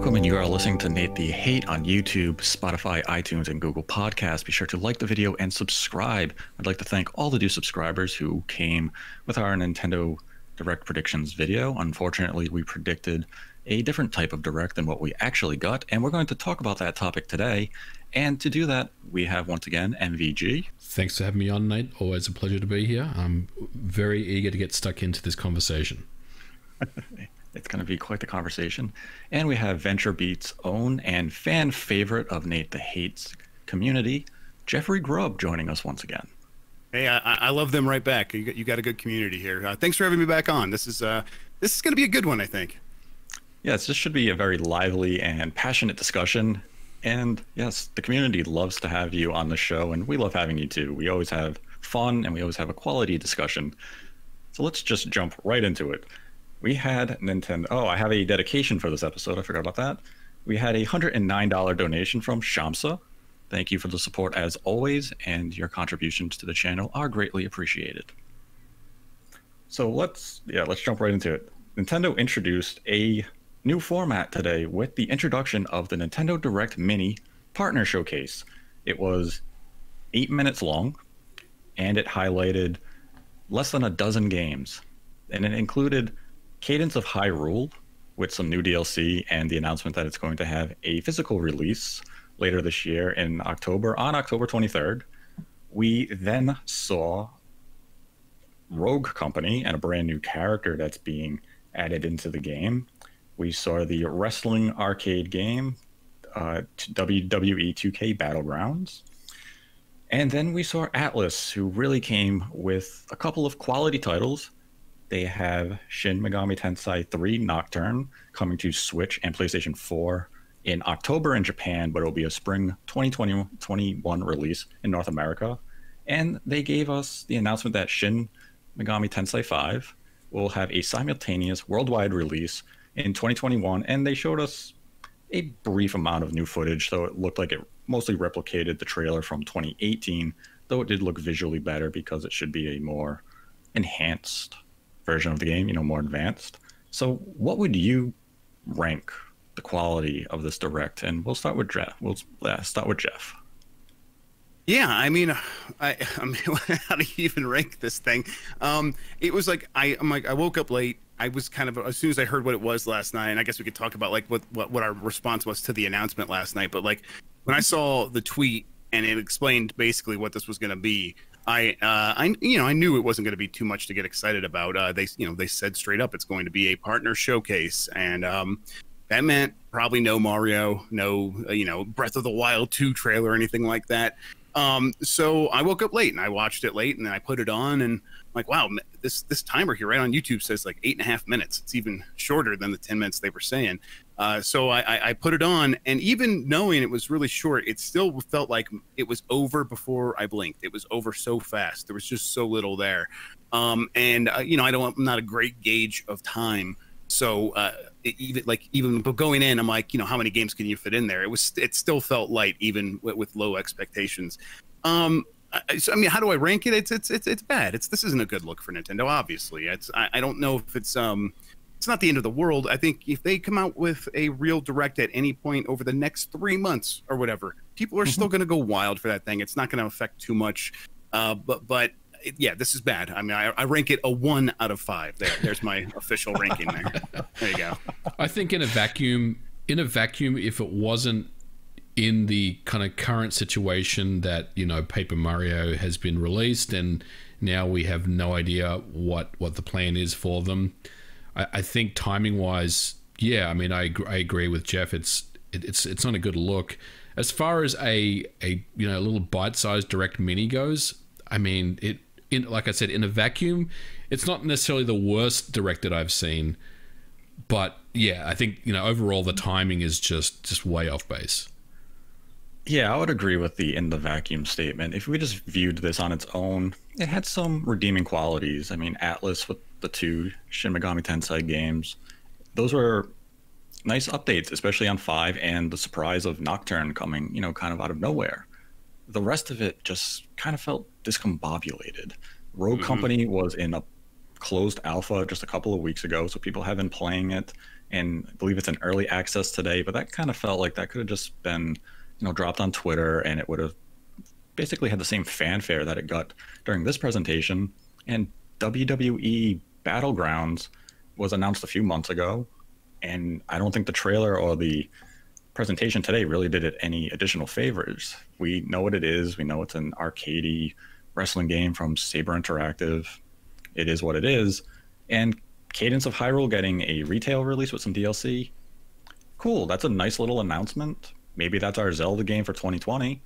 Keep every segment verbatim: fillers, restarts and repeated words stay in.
Welcome, and you are listening to Nate the Hate on YouTube, Spotify, iTunes, and Google Podcasts. Be sure to like the video and subscribe. I'd like to thank all the new subscribers who came with our Nintendo Direct predictions video. Unfortunately, we predicted a different type of Direct than what we actually got, and we're going to talk about that topic today. And to do that, we have once again M V G. Thanks for having me on, Nate. Always a pleasure to be here. I'm very eager to get stuck into this conversation. It's going to be quite the conversation. And we have VentureBeat's own and fan favorite of Nate the Hate's community, Jeffrey Grubb, joining us once again. Hey, I, I love them right back. You got, you got a good community here. Uh, thanks for having me back on. This is uh, this is going to be a good one, I think. Yes, this should be a very lively and passionate discussion. And yes, the community loves to have you on the show, and we love having you too. We always have fun, and we always have a quality discussion. So let's just jump right into it. We had Nintendo. Oh, I have a dedication for this episode. I forgot about that. We had a one hundred nine dollar donation from Shamsa. Thank you for the support as always, and your contributions to the channel are greatly appreciated. So let's, yeah, let's jump right into it. Nintendo introduced a new format today with the introduction of the Nintendo Direct Mini Partner Showcase. It was eight minutes long, and it highlighted less than a dozen games, and it included Cadence of Hyrule with some new D L C and the announcement that it's going to have a physical release later this year in October, on October twenty-third. We then saw Rogue Company and a brand new character that's being added into the game. We saw the wrestling arcade game, uh, W W E two K Battlegrounds. And then we saw Atlas, who really came with a couple of quality titles. They have Shin Megami Tensei three Nocturne coming to Switch and PlayStation four in October in Japan, but it'll be a spring twenty twenty-one release in North America. And they gave us the announcement that Shin Megami Tensei five will have a simultaneous worldwide release in twenty twenty-one, and they showed us a brief amount of new footage, so it looked like it mostly replicated the trailer from twenty eighteen, though it did look visually better because it should be a more enhanced version of the game, you know, more advanced. So what would you rank the quality of this Direct? And we'll start with Jeff. We'll uh, start with Jeff. Yeah, I mean, I, I mean, how do you even rank this thing? Um, it was like I, I'm like I woke up late. I was kind of, as soon as I heard what it was last night, and I guess we could talk about like what what what our response was to the announcement last night. But like when I saw the tweet and it explained basically what this was going to be, I, uh, I, you know, I knew it wasn't going to be too much to get excited about. Uh, they, you know, they said straight up it's going to be a partner showcase, and um, that meant probably no Mario, no, uh, you know, Breath of the Wild two trailer or anything like that. Um, so I woke up late and I watched it late, and then I put it on, and I'm like, wow, this this timer here right on YouTube says like eight and a half minutes. It's even shorter than the ten minutes they were saying. Uh, so I, I, I put it on, and even knowing it was really short, it still felt like it was over before I blinked. It was over so fast. There was just so little there. Um, and uh, you know, I don't, I'm not a great gauge of time. So uh, it, even like even but going in, I'm like, you know, how many games can you fit in there? It was, it still felt light, even with, with low expectations. Um, I, so, I mean, how do I rank it? It's it's it's it's bad. It's this isn't a good look for Nintendo. Obviously, it's I, I don't know if it's um. It's not the end of the world. I think if they come out with a real Direct at any point over the next three months or whatever, people are mm-hmm. still going to go wild for that thing. It's not going to affect too much. Uh, but but it, yeah, this is bad. I mean, I, I rank it a one out of five. There, there's my official ranking there. There you go. I think in a vacuum, in a vacuum, if it wasn't in the kind of current situation that, you know, Paper Mario has been released and now we have no idea what what the plan is for them. I think timing wise, yeah, I mean, I, I agree with Jeff. It's it, it's it's not a good look. As far as a a you know little bite-sized Direct Mini goes, I mean, it in like I said, in a vacuum, it's not necessarily the worst Direct that I've seen, but yeah, I think, you know, overall the timing is just just way off base. Yeah, I would agree with the in the vacuum statement. If we just viewed this on its own, it had some redeeming qualities. I mean, Atlas with the two Shin Megami Tensei games, those were nice updates, especially on five, and the surprise of Nocturne coming, you know, kind of out of nowhere. The rest of it just kind of felt discombobulated. Rogue mm-hmm. Company was in a closed alpha just a couple of weeks ago, so people have been playing it, and I believe it's in early access today. But that kind of felt like that could have just been, you know, dropped on Twitter, and it would have basically had the same fanfare that it got during this presentation. And W W E Battlegrounds was announced a few months ago, and I don't think the trailer or the presentation today really did it any additional favors. We know what it is. We know it's an arcadey wrestling game from Saber Interactive. It is what it is. And Cadence of Hyrule getting a retail release with some D L C. Cool. That's a nice little announcement. Maybe that's our Zelda game for twenty twenty.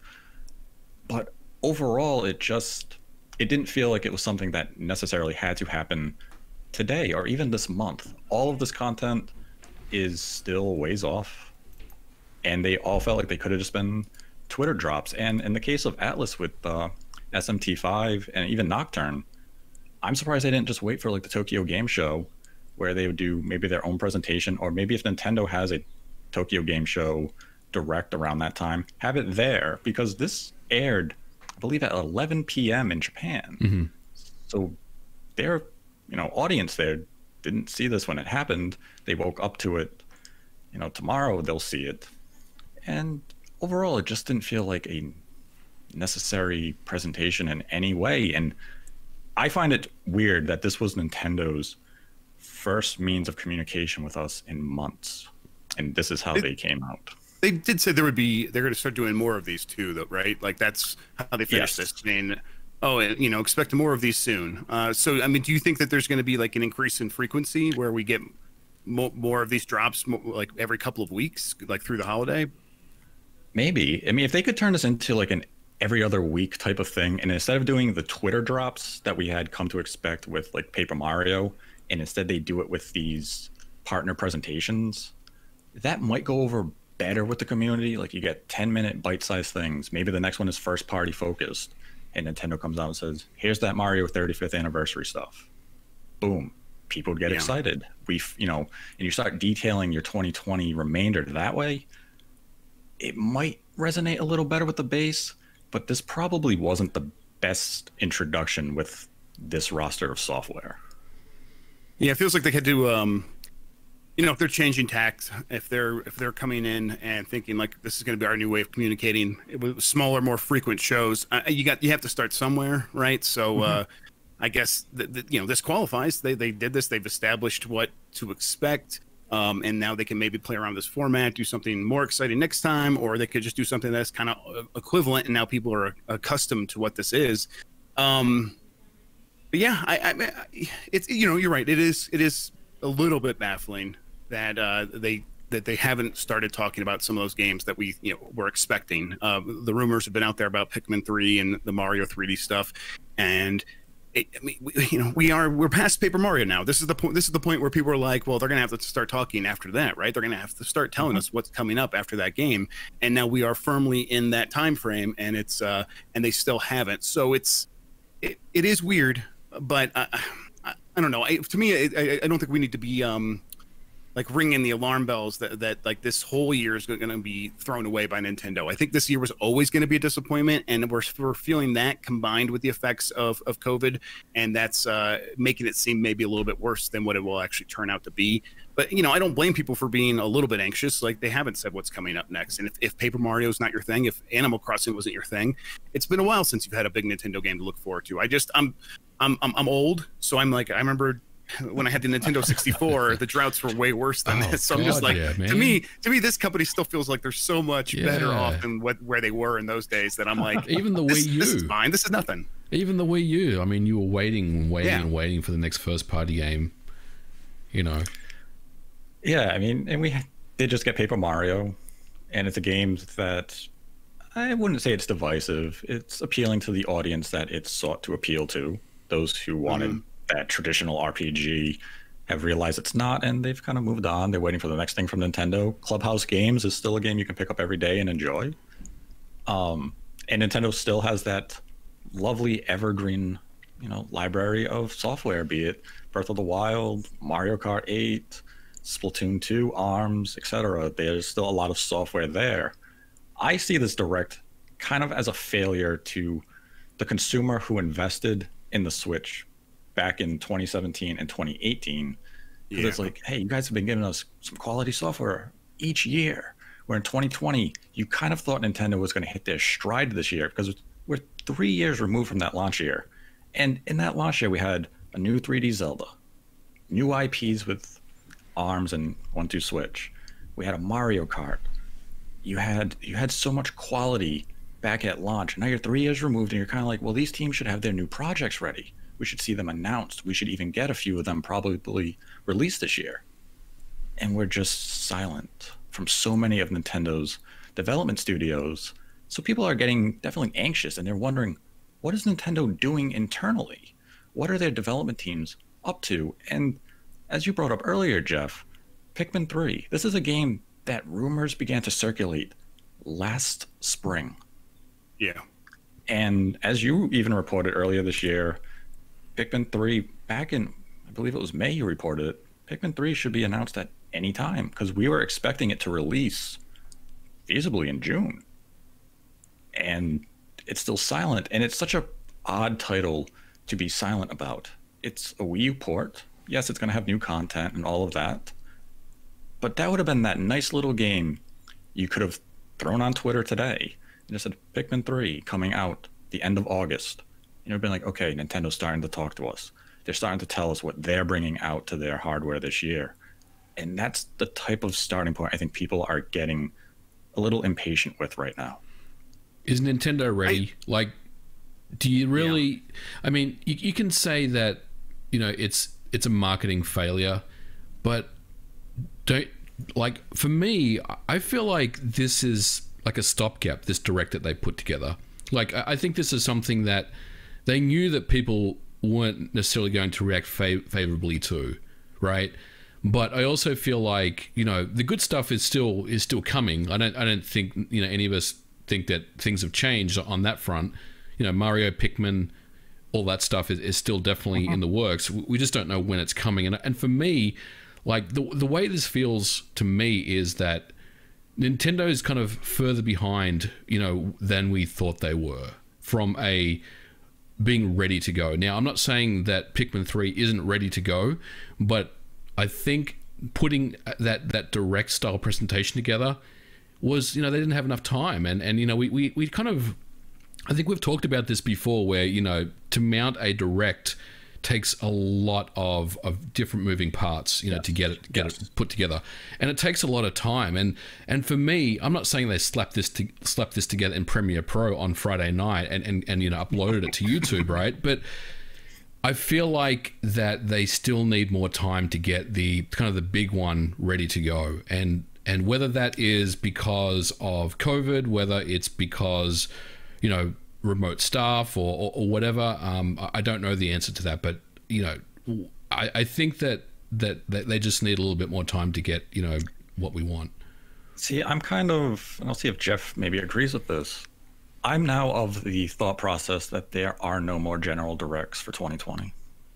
But overall, it just, it didn't feel like it was something that necessarily had to happen today or even this month. All of this content is still ways off, and they all felt like they could have just been Twitter drops. And in the case of Atlas with uh, S M T five and even Nocturne, I'm surprised they didn't just wait for like the Tokyo Game Show, where they would do maybe their own presentation, or maybe if Nintendo has a Tokyo Game Show direct around that time, have it there, because this aired, I believe, at eleven p.m. in Japan. Mm-hmm. So their, you know, audience there didn't see this when it happened. They woke up to it. You know, tomorrow they'll see it. And overall, it just didn't feel like a necessary presentation in any way. And I find it weird that this was Nintendo's first means of communication with us in months, and this is how it, they came out. They did say there would be, they're going to start doing more of these too, though, right? Like that's how they finished yes. this. I mean, oh, you know, expect more of these soon. Uh, so, I mean, do you think that there's going to be like an increase in frequency where we get mo more of these drops, mo like every couple of weeks, like through the holiday? Maybe. I mean, if they could turn this into like an every other week type of thing, and instead of doing the Twitter drops that we had come to expect with like Paper Mario, and instead they do it with these partner presentations, that might go over better with the community. Like you get ten minute bite-sized things. Maybe the next one is first party focused, and Nintendo comes out and says, here's that Mario thirty-fifth anniversary stuff. Boom. People would get yeah. excited. We, you know, and you start detailing your twenty twenty remainder that way, it might resonate a little better with the base. But this probably wasn't the best introduction with this roster of software. Yeah, it feels like they had to, um, you know, if they're changing tacks, if they're if they're coming in and thinking like this is going to be our new way of communicating, it was smaller, more frequent shows. Uh, you got you have to start somewhere, right? So mm-hmm. uh, I guess th th you know this qualifies. They they did this. They've established what to expect. Um, and now they can maybe play around this format, do something more exciting next time, or they could just do something that's kind of equivalent, and now people are accustomed to what this is. Um, but yeah, I, I, it's you know you're right. It is it is a little bit baffling that uh, they that they haven't started talking about some of those games that we you know were expecting. Uh, the rumors have been out there about Pikmin three and the Mario three D stuff, and. It, I mean, we, you know, we are we're past Paper Mario now. This is the point. This is the point where people are like, well, they're gonna have to start talking after that, right? They're gonna have to start telling mm-hmm. us what's coming up after that game. And now we are firmly in that time frame, and it's uh, and they still haven't. So it's it, it is weird, but uh, I, I don't know. I, to me, I, I don't think we need to be um, like ringing the alarm bells that, that like this whole year is going to be thrown away by Nintendo. I think this year was always going to be a disappointment, and we're, we're feeling that combined with the effects of, of COVID, and that's uh, making it seem maybe a little bit worse than what it will actually turn out to be. But, you know, I don't blame people for being a little bit anxious. Like, they haven't said what's coming up next. And if, if Paper Mario is not your thing, if Animal Crossing wasn't your thing, it's been a while since you've had a big Nintendo game to look forward to. I just, I'm, I'm, I'm, I'm old, so I'm like, I remember when I had the Nintendo sixty-four, the droughts were way worse than oh, this. So I'm just like, yeah, to me, to me, this company still feels like they're so much yeah. better off than what where they were in those days. That I'm like, even the this, Wii U, this is fine. This is nothing. Even the Wii U. I mean, you were waiting and waiting yeah. and waiting for the next first party game. You know. Yeah, I mean, and we did just get Paper Mario, and it's a game that I wouldn't say it's divisive. It's appealing to the audience that it's sought to appeal to. Those who wanted. Mm-hmm. that traditional R P G have realized it's not, and they've kind of moved on. They're waiting for the next thing from Nintendo. Clubhouse Games is still a game you can pick up every day and enjoy. Um, and Nintendo still has that lovely evergreen, you know, library of software, be it Breath of the Wild, Mario Kart eight, Splatoon two, ARMS, et cetera. There's still a lot of software there. I see this Direct kind of as a failure to the consumer who invested in the Switch back in twenty seventeen and twenty eighteen. Because Yeah. it's like, hey, you guys have been giving us some quality software each year. Where in twenty twenty, you kind of thought Nintendo was going to hit their stride this year because we're three years removed from that launch year. And in that launch year, we had a new three D Zelda, new I Ps with ARMS and one two Switch. We had a Mario Kart. You had you had so much quality back at launch. Now you're three years removed, and you're kind of like, well, these teams should have their new projects ready. We should see them announced. We should even get a few of them probably released this year. And we're just silent from so many of Nintendo's development studios. So people are getting definitely anxious, and they're wondering, what is Nintendo doing internally? What are their development teams up to? And as you brought up earlier, Jeff, Pikmin three, this is a game that rumors began to circulate last spring. Yeah. And as you even reported earlier this year, Pikmin three, back in, I believe it was May you reported it, Pikmin three should be announced at any time because we were expecting it to release feasibly in June. And it's still silent. And it's such a odd title to be silent about. It's a Wii U port. Yes, it's going to have new content and all of that. But that would have been that nice little game you could have thrown on Twitter today and just said Pikmin three coming out the end of August. You know, been like, okay, Nintendo's starting to talk to us. They're starting to tell us what they're bringing out to their hardware this year. And that's the type of starting point I think people are getting a little impatient with right now. Is Nintendo ready? I, like, do you really? Yeah. I mean, you, you can say that, you know, it's it's a marketing failure, but don't like for me. I feel like this is like a stopgap. This direct that they put together. Like, I think this is something that they knew that people weren't necessarily going to react fav- favorably to, right? But I also feel like, you know, the good stuff is still is still coming. I don't I don't think, you know, any of us think that things have changed on that front. You know, Mario, Pikmin, all that stuff is, is still definitely uh-huh. in the works. We just don't know when it's coming. And and for me, like the the way this feels to me is that Nintendo is kind of further behind, you know, than we thought they were from a being ready to go. Now, I'm not saying that Pikmin three isn't ready to go, but I think putting that that direct style presentation together was, you know, they didn't have enough time. And, and you know, we, we, we kind of, I think we've talked about this before where, you know, to mount a direct takes a lot of, of different moving parts, you know, yes. to get it get yes. it put together. And it takes a lot of time. And and for me, I'm not saying they slapped this to, slapped this together in Premiere Pro on Friday night and, and, and you know, uploaded it to YouTube, right? But I feel like that they still need more time to get the kind of the big one ready to go. And and whether that is because of COVID, whether it's because, you know, remote staff or, or, or whatever, um, I don't know the answer to that. But, you know, I, I think that, that that they just need a little bit more time to get, you know, what we want. See, I'm kind of, and I'll see if Jeff maybe agrees with this. I'm now of the thought process that there are no more general directs for twenty twenty.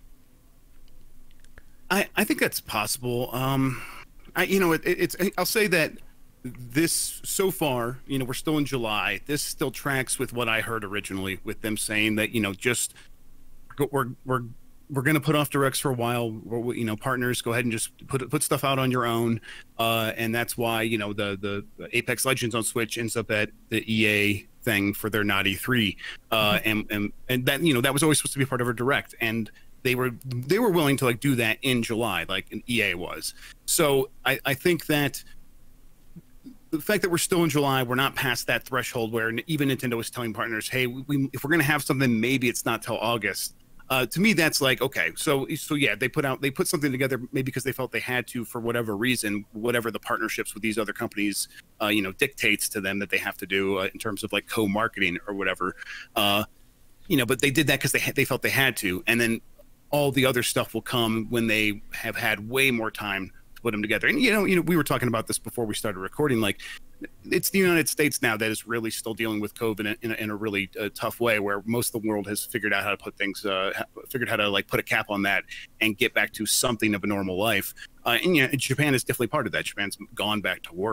I, I think that's possible. Um, I, you know, it, it's, I'll say that this so far, you know, we're still in July. This still tracks with what I heard originally with them saying that, you know, just we're, we're, we're going to put off directs for a while. We're, you know, partners, go ahead and just put put stuff out on your own. Uh, and that's why, you know, the, the Apex Legends on Switch ends up at the E A thing for their not E three. Uh, mm-hmm. and, and, and that, you know, that was always supposed to be part of a direct. And they were, they were willing to like do that in July, like an E A was. So I, I think that the fact that we're still in July, we're not past that threshold where even Nintendo is telling partners, hey, we, if we're going to have something, maybe it's not till August. Uh, to me, that's like, okay, so so yeah, they put out they put something together maybe because they felt they had to for whatever reason, whatever the partnerships with these other companies, uh, you know, dictates to them that they have to do uh, in terms of like co-marketing or whatever, uh, you know. But they did that because they ha- they felt they had to, and then all the other stuff will come when they have had way more time to put them together. And you know, you know, we were talking about this before we started recording, like. It's the United States now that is really still dealing with COVID in a, in a really uh, tough way, where most of the world has figured out how to put things, uh, figured how to like put a cap on that and get back to something of a normal life. Uh, and yeah, Japan is definitely part of that. Japan's gone back to work.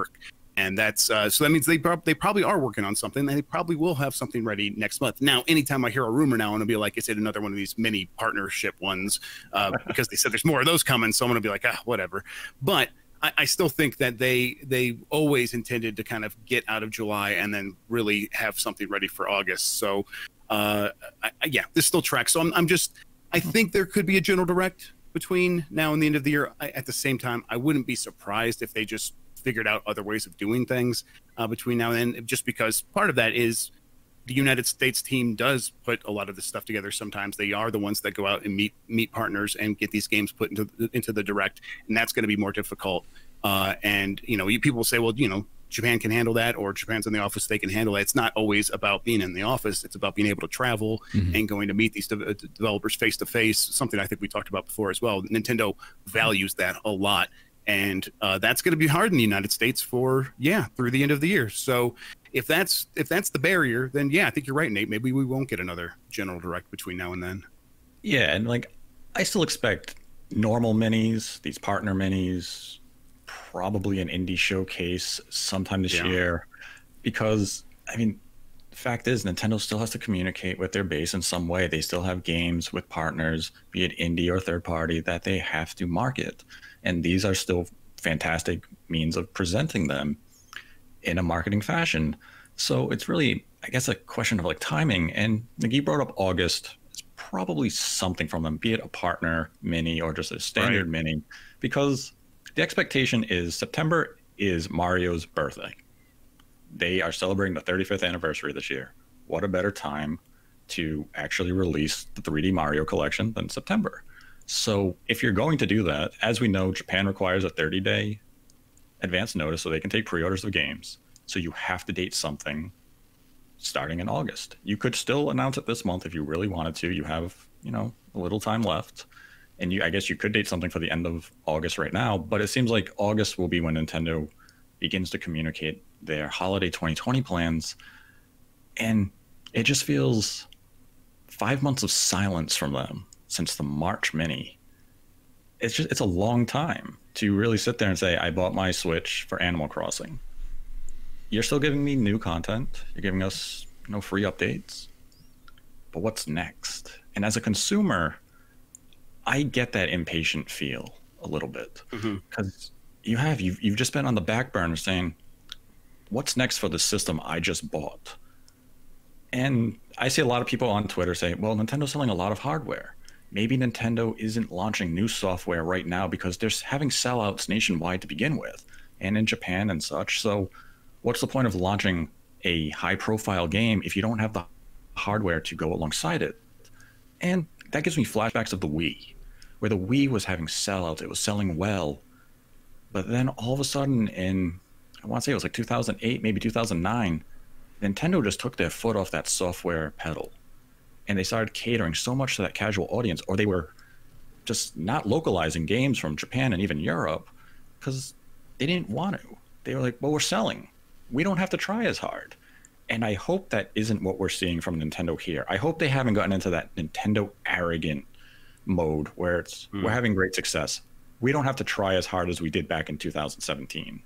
And that's uh, so that means they prob- they probably are working on something. And they probably will have something ready next month. Now, anytime I hear a rumor now, I'm gonna be like, is it another one of these mini partnership ones? Uh, because they said there's more of those coming, so I'm gonna be like, ah, whatever. But I, I still think that they they always intended to kind of get out of July and then really have something ready for August. So, uh, I, I, yeah, this still tracks. So I'm I'm just I think there could be a general direct between now and the end of the year. I, at the same time, I wouldn't be surprised if they just figured out other ways of doing things uh, between now and then, just because part of that is the United States team does put a lot of this stuff together. Sometimes they are the ones that go out and meet meet partners and get these games put into into the direct, and that's going to be more difficult. Uh, and you know, people say, well, you know, Japan can handle that, or Japan's in the office, they can handle it. It's not always about being in the office. It's about being able to travel mm-hmm. and going to meet these de- developers face to face. Something I think we talked about before as well. Nintendo values that a lot. And uh, that's going to be hard in the United States for, yeah, through the end of the year. So if that's if that's the barrier, then, yeah, I think you're right, Nate. Maybe we won't get another general direct between now and then. Yeah, and, like, I still expect normal minis, these partner minis, probably an indie showcase sometime this yeah. year. Because, I mean, the fact is, Nintendo still has to communicate with their base in some way. They still have games with partners, be it indie or third party, that they have to market. And these are still fantastic means of presenting them in a marketing fashion. So it's really, I guess, a question of like timing. And Nagi brought up August. It's probably something from them, be it a partner mini or just a standard right. mini, because the expectation is September is Mario's birthday. They are celebrating the thirty-fifth anniversary this year. What a better time to actually release the three D Mario collection than September. So if you're going to do that, as we know, Japan requires a thirty-day advance notice so they can take pre-orders of games. So you have to date something starting in August. You could still announce it this month if you really wanted to. You have, you know, a little time left. And you, I guess you could date something for the end of August right now. But it seems like August will be when Nintendo begins to communicate their holiday twenty twenty plans. And it just feels five months of silence from them since the March mini. It's just, it's a long time to really sit there and say, I bought my Switch for Animal Crossing. You're still giving me new content. You're giving us, you know, free updates. But what's next? And as a consumer, I get that impatient feel a little bit. Because mm-hmm. you have, you've, you've just been on the back burner saying, what's next for the system I just bought? And I see a lot of people on Twitter say, well, Nintendo's selling a lot of hardware. Maybe Nintendo isn't launching new software right now because they're having sellouts nationwide to begin with, and in Japan and such. So what's the point of launching a high-profile game if you don't have the hardware to go alongside it? And that gives me flashbacks of the Wii, where the Wii was having sellouts. It was selling well. But then all of a sudden in, I want to say it was like two thousand eight, maybe two thousand nine, Nintendo just took their foot off that software pedal. And they started catering so much to that casual audience, or they were just not localizing games from Japan and even Europe because they didn't want to. They were like, well, we're selling. We don't have to try as hard. And I hope that isn't what we're seeing from Nintendo here. I hope they haven't gotten into that Nintendo arrogant mode where it's mm. we're having great success. We don't have to try as hard as we did back in two thousand seventeen.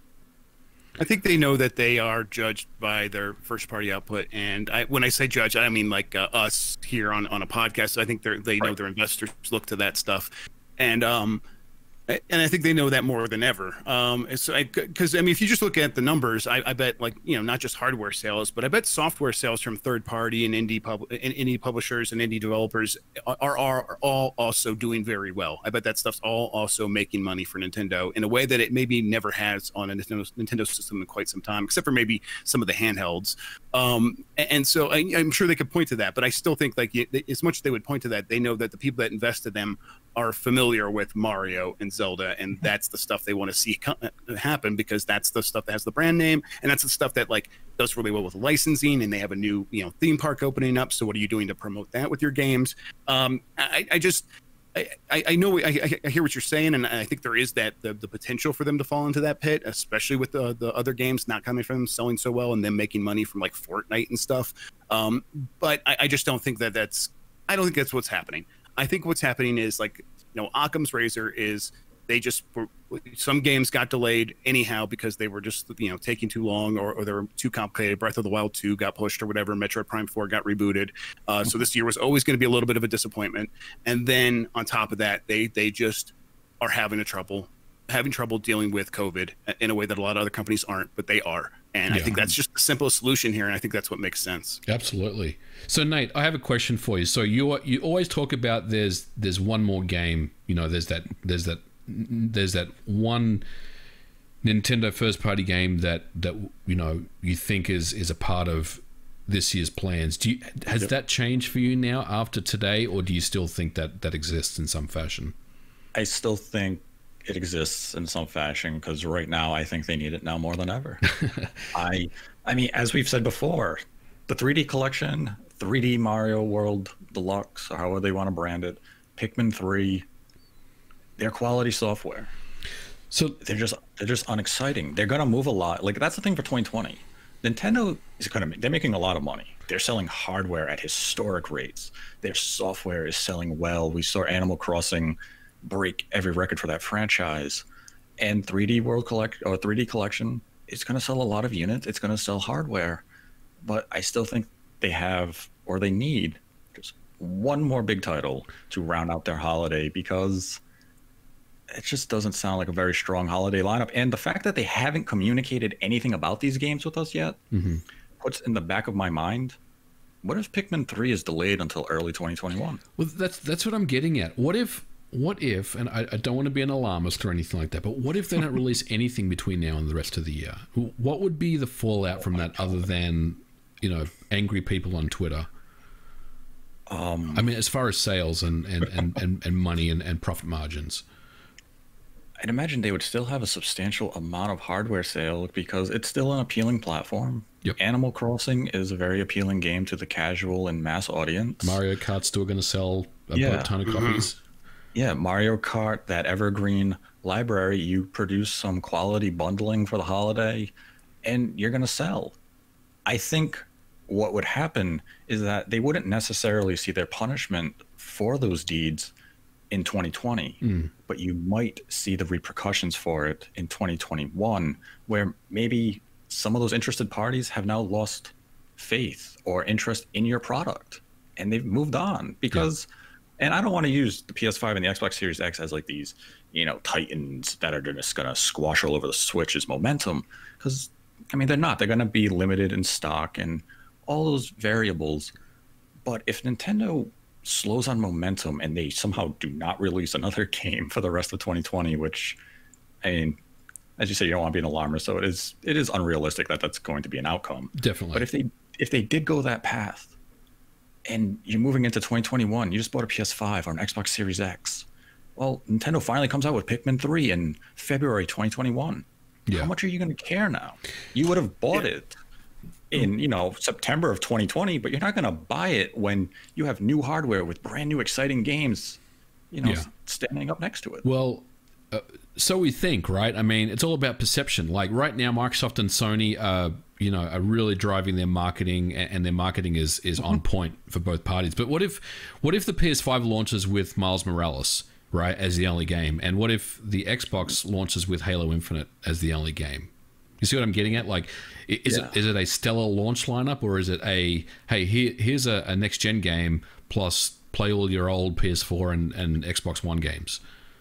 I think they know that they are judged by their first party output. And I, when I say judge, I mean like uh, us here on, on a podcast. I think they're, they know right. their investors look to that stuff. And um, and I think they know that more than ever. Um, so I, because I mean, if you just look at the numbers, I, I bet like, you know, not just hardware sales, but I bet software sales from third party and indie pub, and indie publishers and indie developers are, are, are all also doing very well. I bet that stuff's all also making money for Nintendo in a way that it maybe never has on a Nintendo, Nintendo system in quite some time, except for maybe some of the handhelds. Um, and so I, I'm sure they could point to that, but I still think like as much as they would point to that, they know that the people that invested them are familiar with Mario and Zelda, and that's the stuff they want to see happen because that's the stuff that has the brand name, and that's the stuff that like does really well with licensing. And they have a new, you know, theme park opening up. So what are you doing to promote that with your games? Um, I, I just, I, I know, I, I hear what you're saying, and I think there is that the, the potential for them to fall into that pit, especially with the the other games not coming from them selling so well and them making money from like Fortnite and stuff. Um, but I, I just don't think that that's, I don't think that's what's happening. I think what's happening is like, you know, Occam's razor is they just were, some games got delayed anyhow because they were just, you know, taking too long, or, or they were too complicated. Breath of the Wild two got pushed or whatever. Metroid Prime four got rebooted. Uh, so this year was always going to be a little bit of a disappointment. And then on top of that, they they just are having a trouble having trouble dealing with COVID in a way that a lot of other companies aren't, but they are. And yeah. I think that's just the simplest solution here, and I think that's what makes sense. Absolutely. So Nate, I have a question for you. So you you always talk about there's there's one more game. You know, there's that there's that there's that one Nintendo first party game that that you know you think is is a part of this year's plans. Do you, has yep. that changed for you now after today, or do you still think that that exists in some fashion? I still think it exists in some fashion, because right now I think they need it now more than ever. I I mean, as we've said before, the three D collection, three D Mario World Deluxe, or however they want to brand it, Pikmin three, they're quality software. So they're just they're just unexciting. They're gonna move a lot. Like, that's the thing for twenty twenty. Nintendo is gonna they're making a lot of money. They're selling hardware at historic rates. Their software is selling well. We saw Animal Crossing break every record for that franchise, and three D World Collect or three D Collection, it's going to sell a lot of units. It's going to sell hardware, but I still think they have, or they need, just one more big title to round out their holiday, because it just doesn't sound like a very strong holiday lineup. And the fact that they haven't communicated anything about these games with us yet mm-hmm. puts in the back of my mind, what if Pikmin three is delayed until early twenty twenty-one? Well, that's that's what I'm getting at. What if What if, and I, I don't want to be an alarmist or anything like that, but what if they don't release anything between now and the rest of the year? What would be the fallout from that, other than, you know, angry people on Twitter? Um, I mean, as far as sales and, and, and, and, and money and, and profit margins. I'd imagine they would still have a substantial amount of hardware sale, because it's still an appealing platform. Yep. Animal Crossing is a very appealing game to the casual and mass audience. Mario Kart's still going to sell a yeah. ton of copies. Mm-hmm. Yeah, Mario Kart, that evergreen library, you produce some quality bundling for the holiday, and you're going to sell. I think what would happen is that they wouldn't necessarily see their punishment for those deeds in twenty twenty, mm. but you might see the repercussions for it in twenty twenty-one, where maybe some of those interested parties have now lost faith or interest in your product, and they've moved on because... Yeah. And I don't want to use the P S five and the Xbox Series X as like these, you know, titans that are just going to squash all over the Switch as momentum. Because, I mean, they're not. They're going to be limited in stock and all those variables. But if Nintendo slows on momentum and they somehow do not release another game for the rest of twenty twenty, which, I mean, as you say, you don't want to be an alarmist, so it is it is unrealistic that that's going to be an outcome. Definitely. But if they if they did go that path, and you're moving into twenty twenty-one, you just bought a P S five or an Xbox Series X. Well, Nintendo finally comes out with Pikmin three in February twenty twenty-one. Yeah. How much are you going to care now? You would have bought yeah. it in, you know, September of twenty twenty, but you're not going to buy it when you have new hardware with brand new exciting games, you know, yeah. standing up next to it. Well, uh, so we think, right? I mean, it's all about perception. Like right now, Microsoft and Sony are, you know, are really driving their marketing, and their marketing is is on point for both parties. But what if what if the P S five launches with Miles Morales, right, as the only game, and what if the Xbox launches with Halo Infinite as the only game? You see what I'm getting at? Like, is yeah. it is it a stellar launch lineup, or is it a hey, here, here's a, a next gen game plus play all your old P S four and, and Xbox One games?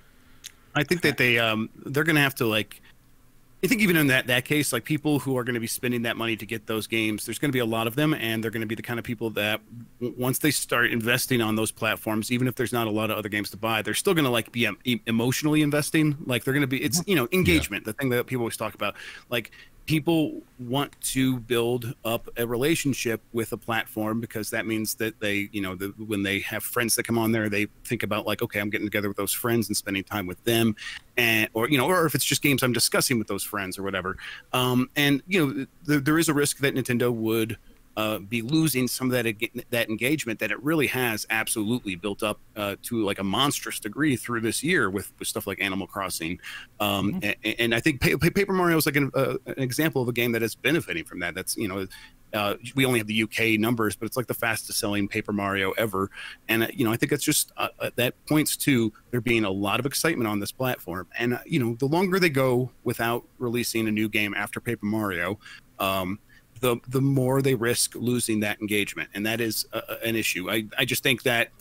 I think that they um they're gonna have to like. I think even in that, that case, like people who are going to be spending that money to get those games, there's going to be a lot of them, and they're going to be the kind of people that w- once they start investing on those platforms, even if there's not a lot of other games to buy, they're still going to like be um, e- emotionally investing. Like they're going to be, it's, you know, engagement, yeah. the thing that people always talk about. Like people want to build up a relationship with a platform, because that means that they, you know, the, when they have friends that come on there, they think about like, okay, I'm getting together with those friends and spending time with them, and or you know, or if it's just games I'm discussing with those friends or whatever. Um, and you know, th- there is a risk that Nintendo would uh, be losing some of that that engagement that it really has absolutely built up uh, to like a monstrous degree through this year with, with stuff like Animal Crossing. Um, mm-hmm. and, and I think pa Paper Mario is like an, uh, an example of a game that is benefiting from that. That's, you know, uh, we only have the U K numbers, but it's like the fastest selling Paper Mario ever. And, uh, you know, I think it's just uh, uh, that points to there being a lot of excitement on this platform. And, uh, you know, the longer they go without releasing a new game after Paper Mario, um, the the more they risk losing that engagement. And that is uh, an issue. I, I just think that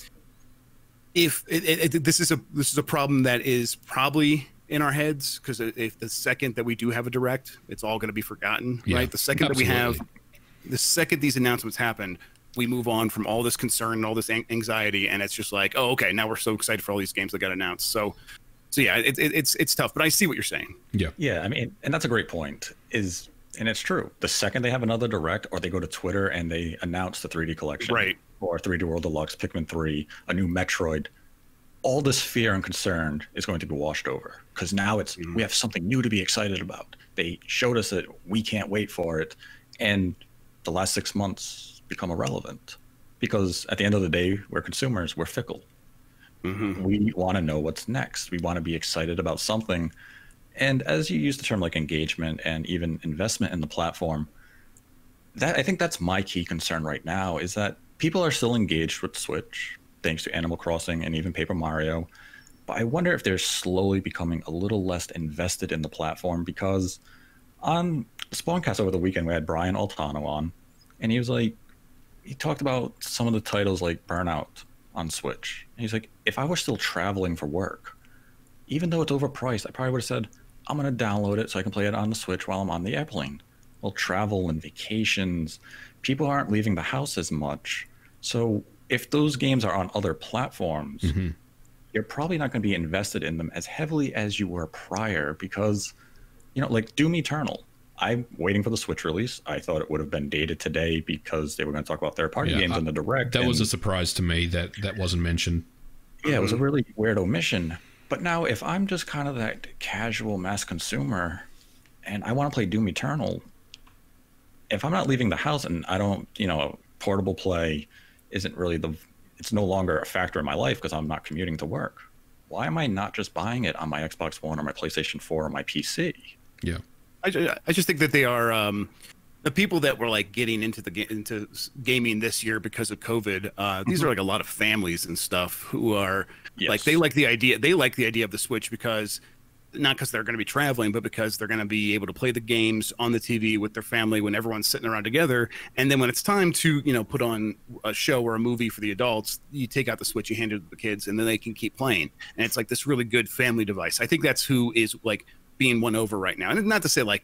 if it, it, it, this is a this is a problem that is probably in our heads, because if the second that we do have a direct, it's all going to be forgotten, yeah, right? The second absolutely. that we have, the second these announcements happen, we move on from all this concern and all this anxiety, and it's just like, oh, okay, now we're so excited for all these games that got announced. So, so yeah, it, it, it's it's tough, but I see what you're saying. Yeah, yeah, I mean, and that's a great point. Is and it's true. The second they have another direct, or they go to Twitter and they announce the three D collection, right, or three D World Deluxe, Pikmin three, a new Metroid, all this fear and concern is going to be washed over, because now it's mm-hmm. we have something new to be excited about. They showed us it, we can't wait for it, and the last six months become irrelevant, because at the end of the day, we're consumers, we're fickle. Mm-hmm. We want to know what's next. We want to be excited about something. And as you use the term like engagement and even investment in the platform, that I think that's my key concern right now, is that people are still engaged with Switch thanks to Animal Crossing and even Paper Mario. But I wonder if they're slowly becoming a little less invested in the platform, because on Spawncast over the weekend, we had Brian Altano on, and he was like, he talked about some of the titles like Burnout on Switch. And he's like, if I was still traveling for work, even though it's overpriced, I probably would have said, I'm going to download it so I can play it on the Switch while I'm on the airplane. Well, travel and vacations, people aren't leaving the house as much. So if those games are on other platforms, mm-hmm. you're probably not going to be invested in them as heavily as you were prior, because, you know, like Doom Eternal, I'm waiting for the Switch release. I thought it would have been dated today because they were going to talk about third-party yeah, games I, in the direct. That and, was a surprise to me that that wasn't mentioned. Yeah, it was a really weird omission. But now if I'm just kind of that casual mass consumer and I want to play Doom Eternal, if I'm not leaving the house and I don't, you know, portable play isn't really the, it's no longer a factor in my life because I'm not commuting to work, why am I not just buying it on my Xbox One or my PlayStation four or my P C? Yeah. I, I just think that they are um, the people that were like getting into the into gaming this year because of COVID. Uh, these mm-hmm. are like a lot of families and stuff who are yes. like, they like the idea. They like the idea of the Switch because not because they're going to be traveling, but because they're going to be able to play the games on the T V with their family when everyone's sitting around together. And then when it's time to, you know, put on a show or a movie for the adults, you take out the Switch, you hand it to the kids, and then they can keep playing. And it's like this really good family device. I think that's who is like being won over right now. And not to say like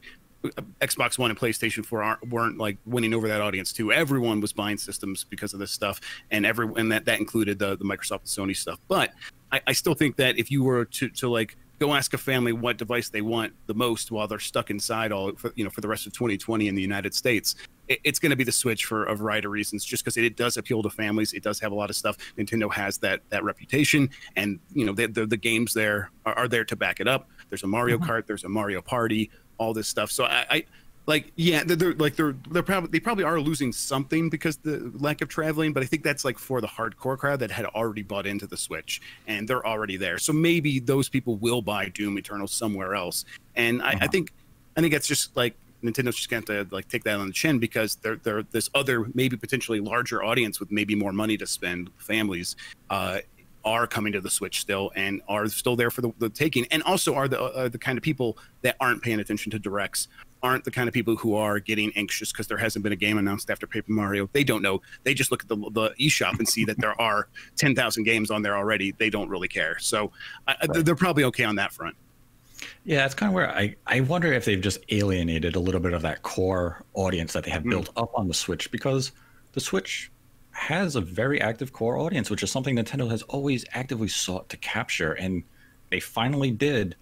Xbox One and PlayStation four aren't, weren't like winning over that audience too. Everyone was buying systems because of this stuff, and every and that that included the the Microsoft and Sony stuff. But I, I still think that if you were to to like go ask a family what device they want the most while they're stuck inside all for, you know for the rest of twenty twenty in the United States, it, it's going to be the Switch for a variety of reasons. Just because it, it does appeal to families, it does have a lot of stuff. Nintendo has that that reputation, and you know the the, the games there are, are there to back it up. There's a Mario mm-hmm. Kart, there's a Mario Party, all this stuff. So I, I like, yeah, they're, they're like they're they're probably they probably are losing something because the lack of traveling. But I think that's like for the hardcore crowd that had already bought into the Switch and they're already there. So maybe those people will buy Doom Eternal somewhere else. And I, uh-huh. I think I think it's just like Nintendo's just going to have to like take that on the chin, because they're they're this other maybe potentially larger audience with maybe more money to spend, families. Uh, are coming to the Switch still and are still there for the, the taking, and also are the uh, the kind of people that aren't paying attention to directs, aren't the kind of people who are getting anxious because there hasn't been a game announced after Paper Mario. They don't know. They just look at the the eShop and see that there are ten thousand games on there already. They don't really care. So I, right. they're probably okay on that front. Yeah, that's kind of where I, I wonder if they've just alienated a little bit of that core audience that they have mm. built up on the Switch, because the Switch has a very active core audience, which is something Nintendo has always actively sought to capture, and they finally did.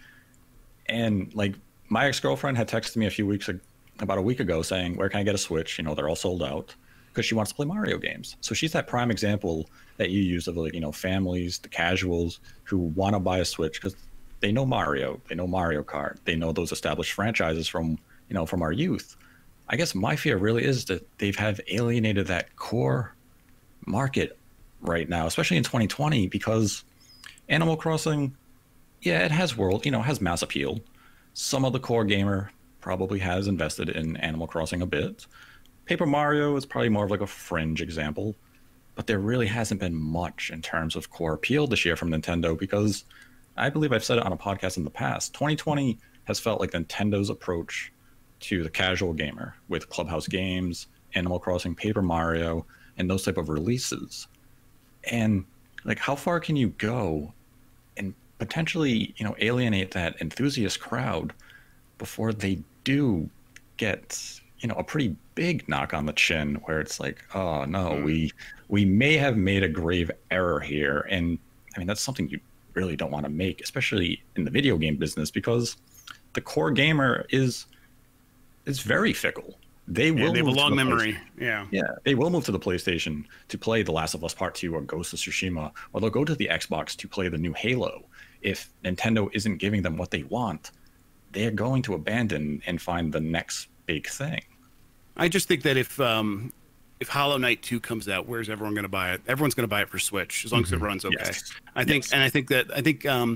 And like my ex-girlfriend had texted me a few weeks about a week ago saying, where can I get a Switch? You know, they're all sold out, because she wants to play Mario games. So she's that prime example that you use of, like, you know, families, the casuals who want to buy a Switch because they know Mario, they know Mario Kart, they know those established franchises from, you know, from our youth. I guess my fear really is that they've have alienated that core market right now, especially in twenty twenty, because Animal Crossing, yeah, it has world, you know, it has mass appeal. Some of the core gamer probably has invested in Animal Crossing a bit. Paper Mario is probably more of like a fringe example, but there really hasn't been much in terms of core appeal this year from Nintendo because I believe I've said it on a podcast in the past. twenty twenty has felt like Nintendo's approach to the casual gamer with Clubhouse Games, Animal Crossing, Paper Mario, and those type of releases. And like, how far can you go and potentially, you know, alienate that enthusiast crowd before they do get, you know, a pretty big knock on the chin where it's like, oh no, we we may have made a grave error here. And I mean, that's something you really don't want to make, especially in the video game business, because the core gamer is is very fickle. They will yeah, they have a move to long the memory. PlayStation. Yeah. Yeah, they will move to the PlayStation to play The Last of Us Part two or Ghost of Tsushima, or they'll go to the Xbox to play the new Halo. If Nintendo isn't giving them what they want, they're going to abandon and find the next big thing. I just think that if um, if Hollow Knight two comes out, where's everyone going to buy it? Everyone's going to buy it for Switch as long mm-hmm. as it runs okay. Yes. I think, yes. and I think that I think um,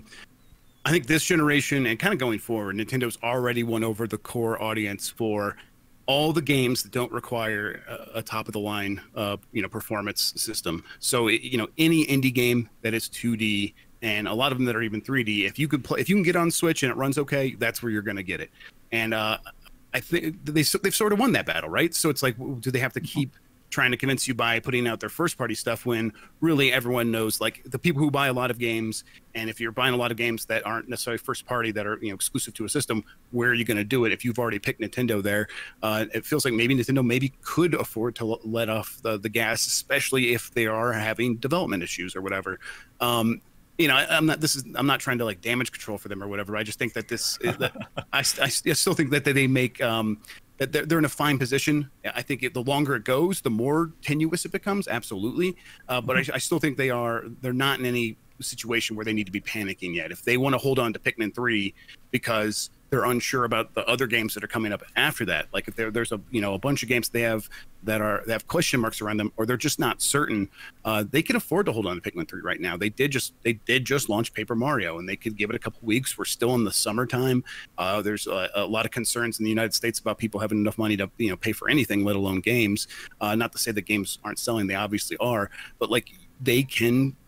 I think this generation and kind of going forward, Nintendo's already won over the core audience for all the games that don't require a, a top of the line, uh, you know, performance system. So, it, you know, any indie game that is two D and a lot of them that are even three D, if you could play, if you can get on Switch and it runs okay, that's where you're going to get it. And uh, I think they they've sort of won that battle, right? So it's like, do they have to keep trying to convince you by putting out their first party stuff when really everyone knows, like the people who buy a lot of games, and if you're buying a lot of games that aren't necessarily first party that are, you know, exclusive to a system, where are you going to do it if you've already picked Nintendo there? Uh, it feels like maybe Nintendo maybe could afford to l- let off the, the gas, especially if they are having development issues or whatever. Um, you know, I, I'm not. This is. I'm not trying to like damage control for them or whatever. I just think that this. that I, I still think that they make. Um, that they're, they're in a fine position. I think it, the longer it goes, the more tenuous it becomes. Absolutely, uh, but I, I still think they are. They're not in any situation where they need to be panicking yet. If they want to hold on to Pikmin three because they're unsure about the other games that are coming up after that, like if there, there's a you know a bunch of games they have that are that have question marks around them, or they're just not certain, uh, they can afford to hold on to Pikmin three right now. They did just they did just launch Paper Mario, and they could give it a couple weeks. We're still in the summertime. Uh, there's a, a lot of concerns in the United States about people having enough money to you know pay for anything, let alone games. Uh, not to say that games aren't selling; they obviously are, but like they can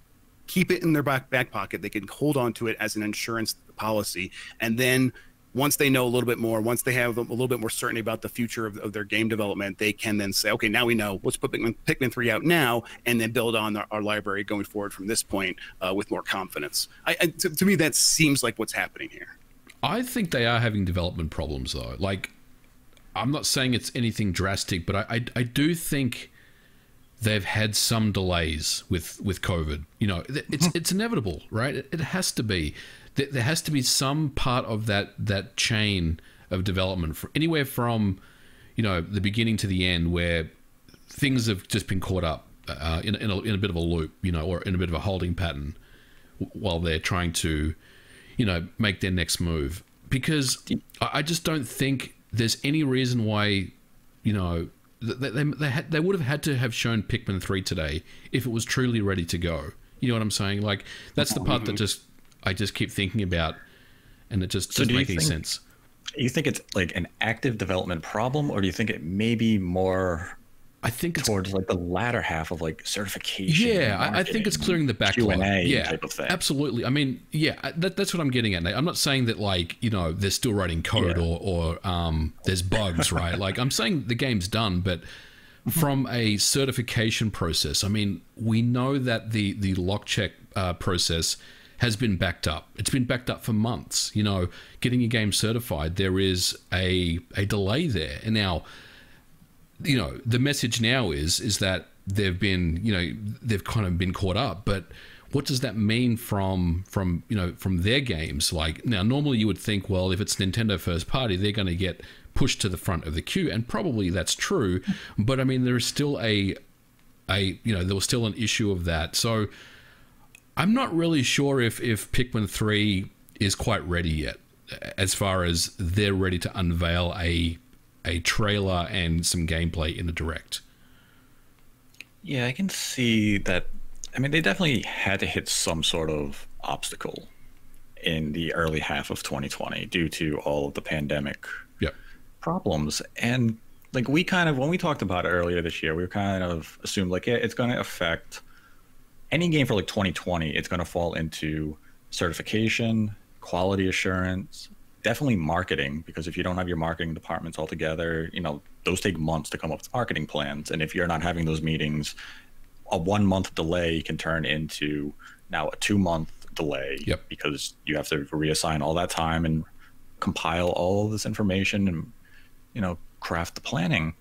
keep it in their back back pocket. They can hold on to it as an insurance policy, and then once they know a little bit more, once they have a little bit more certainty about the future of, of their game development, they can then say, okay, now we know. Let's put Pikmin, Pikmin three out now, and then build on our, our library going forward from this point uh, with more confidence. I, I, to, to me, that seems like what's happening here. I think they are having development problems, though. Like, I'm not saying it's anything drastic, but I, I, I do think they've had some delays with, with COVID. You know, it's it's inevitable, right? It, it has to be. There, there has to be some part of that that chain of development, for anywhere from, you know, the beginning to the end, where things have just been caught up uh, in, in, a, in a bit of a loop, you know, or in a bit of a holding pattern while they're trying to, you know, make their next move. Because I, I just don't think there's any reason why, you know, They they they, had, they would have had to have shown Pikmin three today if it was truly ready to go. You know what I'm saying? Like, that's the part that just I just keep thinking about, and it just so doesn't do make any think, sense. You think it's like an active development problem, or do you think it may be more? I think it's towards like the latter half of like certification. Yeah, I, I think it's clearing the backlog. Q and A yeah, type of thing. Absolutely. I mean, yeah, that, that's what I'm getting at, Nate. I'm not saying that, like, you know, they're still writing code yeah. or, or um, there's bugs, right? Like, I'm saying the game's done, but from a certification process, I mean, we know that the, the lock check uh, process has been backed up. It's been backed up for months. You know, getting your game certified, there is a a delay there. And now, you know, the message now is is that they've been, you know, they've kind of been caught up. But what does that mean from from you know from their games? Like, now, normally you would think, well, if it's Nintendo first party, they're going to get pushed to the front of the queue, and probably that's true. But I mean, there is still a a you know there was still an issue of that. So I'm not really sure if if Pikmin three is quite ready yet, as far as they're ready to unveil a a trailer and some gameplay in the direct. Yeah, I can see that. I mean, they definitely had to hit some sort of obstacle in the early half of twenty twenty due to all of the pandemic Yep. problems. And like we kind of, when we talked about it earlier this year, we kind of assumed like, yeah, it's going to affect any game for like twenty twenty. It's going to fall into certification, quality assurance, definitely marketing, because if you don't have your marketing departments all together, you know, those take months to come up with marketing plans. And if you're not having those meetings, a one month delay can turn into now a two month delay. Yep. Because you have to reassign all that time and compile all this information and, you know, craft the planning.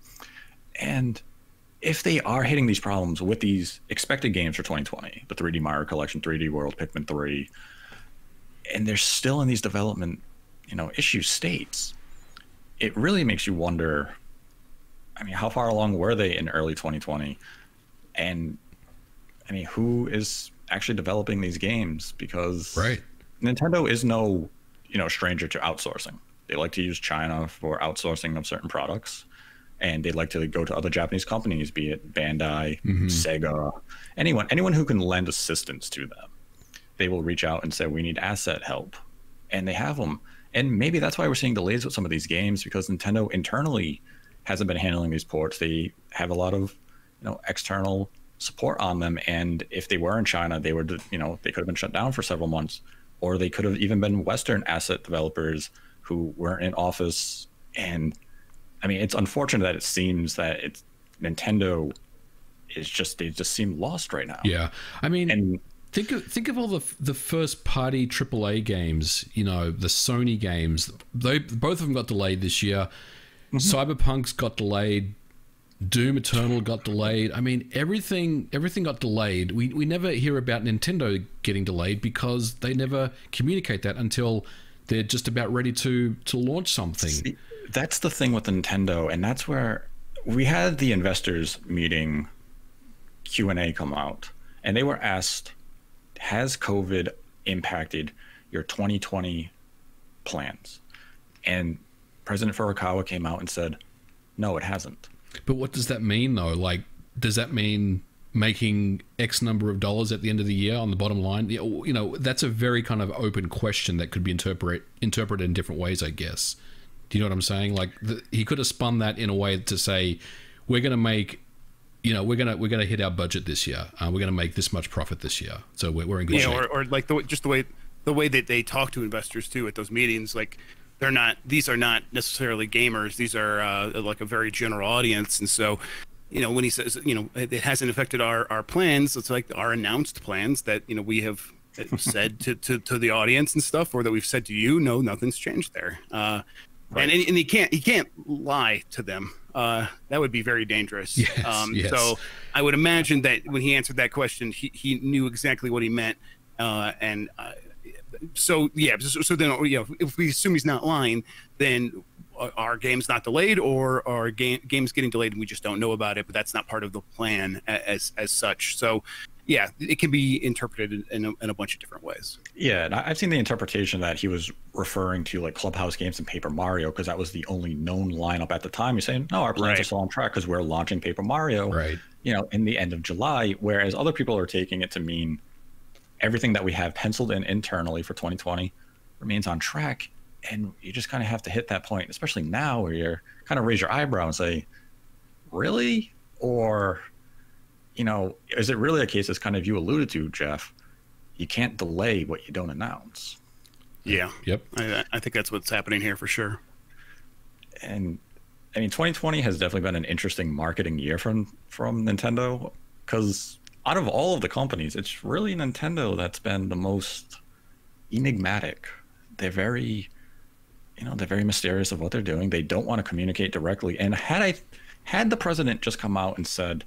And if they are hitting these problems with these expected games for twenty twenty, the three D Mario Collection, three D World, Pikmin three, and they're still in these development, you know, issue states, it really makes you wonder, I mean, how far along were they in early twenty twenty? And I mean, who is actually developing these games? Because right. Nintendo is no, you know, stranger to outsourcing. They like to use China for outsourcing of certain products, and they like to go to other Japanese companies, be it Bandai, mm-hmm. Sega, anyone, anyone who can lend assistance to them. They will reach out and say, we need asset help, and they have them. And maybe that's why we're seeing delays with some of these games, because Nintendo internally hasn't been handling these ports. They have a lot of, you know, external support on them, and if they were in China, they were, you know, they could have been shut down for several months, or they could have even been Western asset developers who weren't in office. And I mean, it's unfortunate that it seems that it's Nintendo is just, they just seem lost right now. Yeah, I mean, and think of think of all the the first party triple A games. You know, the Sony games. They both of them got delayed this year. Mm-hmm. Cyberpunk's got delayed. Doom Eternal got delayed. I mean, everything everything got delayed. We we never hear about Nintendo getting delayed because they never communicate that until they're just about ready to to launch something. See, that's the thing with Nintendo, and that's where we had the investors meeting Q and A come out, and they were asked, has COVID impacted your twenty twenty plans? And President Furukawa came out and said, no, it hasn't. But what does that mean, though? Like, does that mean making X number of dollars at the end of the year on the bottom line? You know, that's a very kind of open question that could be interpret, interpreted in different ways, I guess. Do you know what I'm saying? Like, the, he could have spun that in a way to say, we're going to make, you know, we're gonna we're gonna hit our budget this year. Uh, we're gonna make this much profit this year, so we're, we're in good yeah, shape. or, or like the just the way the way that they talk to investors too at those meetings, like. They're not; these are not necessarily gamers. These are uh, like a very general audience, and so, you know, when he says, you know, it hasn't affected our, our plans, it's like our announced plans that, you know, we have said to, to, to the audience and stuff, or that we've said to you, no, nothing's changed there. Uh, right. And and he can't he can't lie to them. Uh, that would be very dangerous. Yes, um, yes. So I would imagine that when he answered that question, he, he knew exactly what he meant, uh, and. Uh, So yeah, so, so then you know, if we assume he's not lying, then our game's not delayed, or our game game's getting delayed and we just don't know about it. But that's not part of the plan as as such. So yeah, it can be interpreted in a, in a bunch of different ways. Yeah, and I've seen the interpretation that he was referring to like Clubhouse Games and Paper Mario because that was the only known lineup at the time. You're saying no, our plans right. are still on track because we're launching Paper Mario, right? You know, in the end of July. Whereas other people are taking it to mean everything that we have penciled in internally for twenty twenty remains on track. And you just kind of have to hit that point, especially now where you're kind of raise your eyebrow and say, really? Or, you know, is it really a case as kind of you alluded to, Jeff, you can't delay what you don't announce? Yeah. Yep. I, I think that's what's happening here for sure. And I mean, twenty twenty has definitely been an interesting marketing year from, from Nintendo, because out of all of the companies, it's really Nintendo that's been the most enigmatic. They're very, you know, they're very mysterious of what they're doing. They don't want to communicate directly. And had I, had the president just come out and said,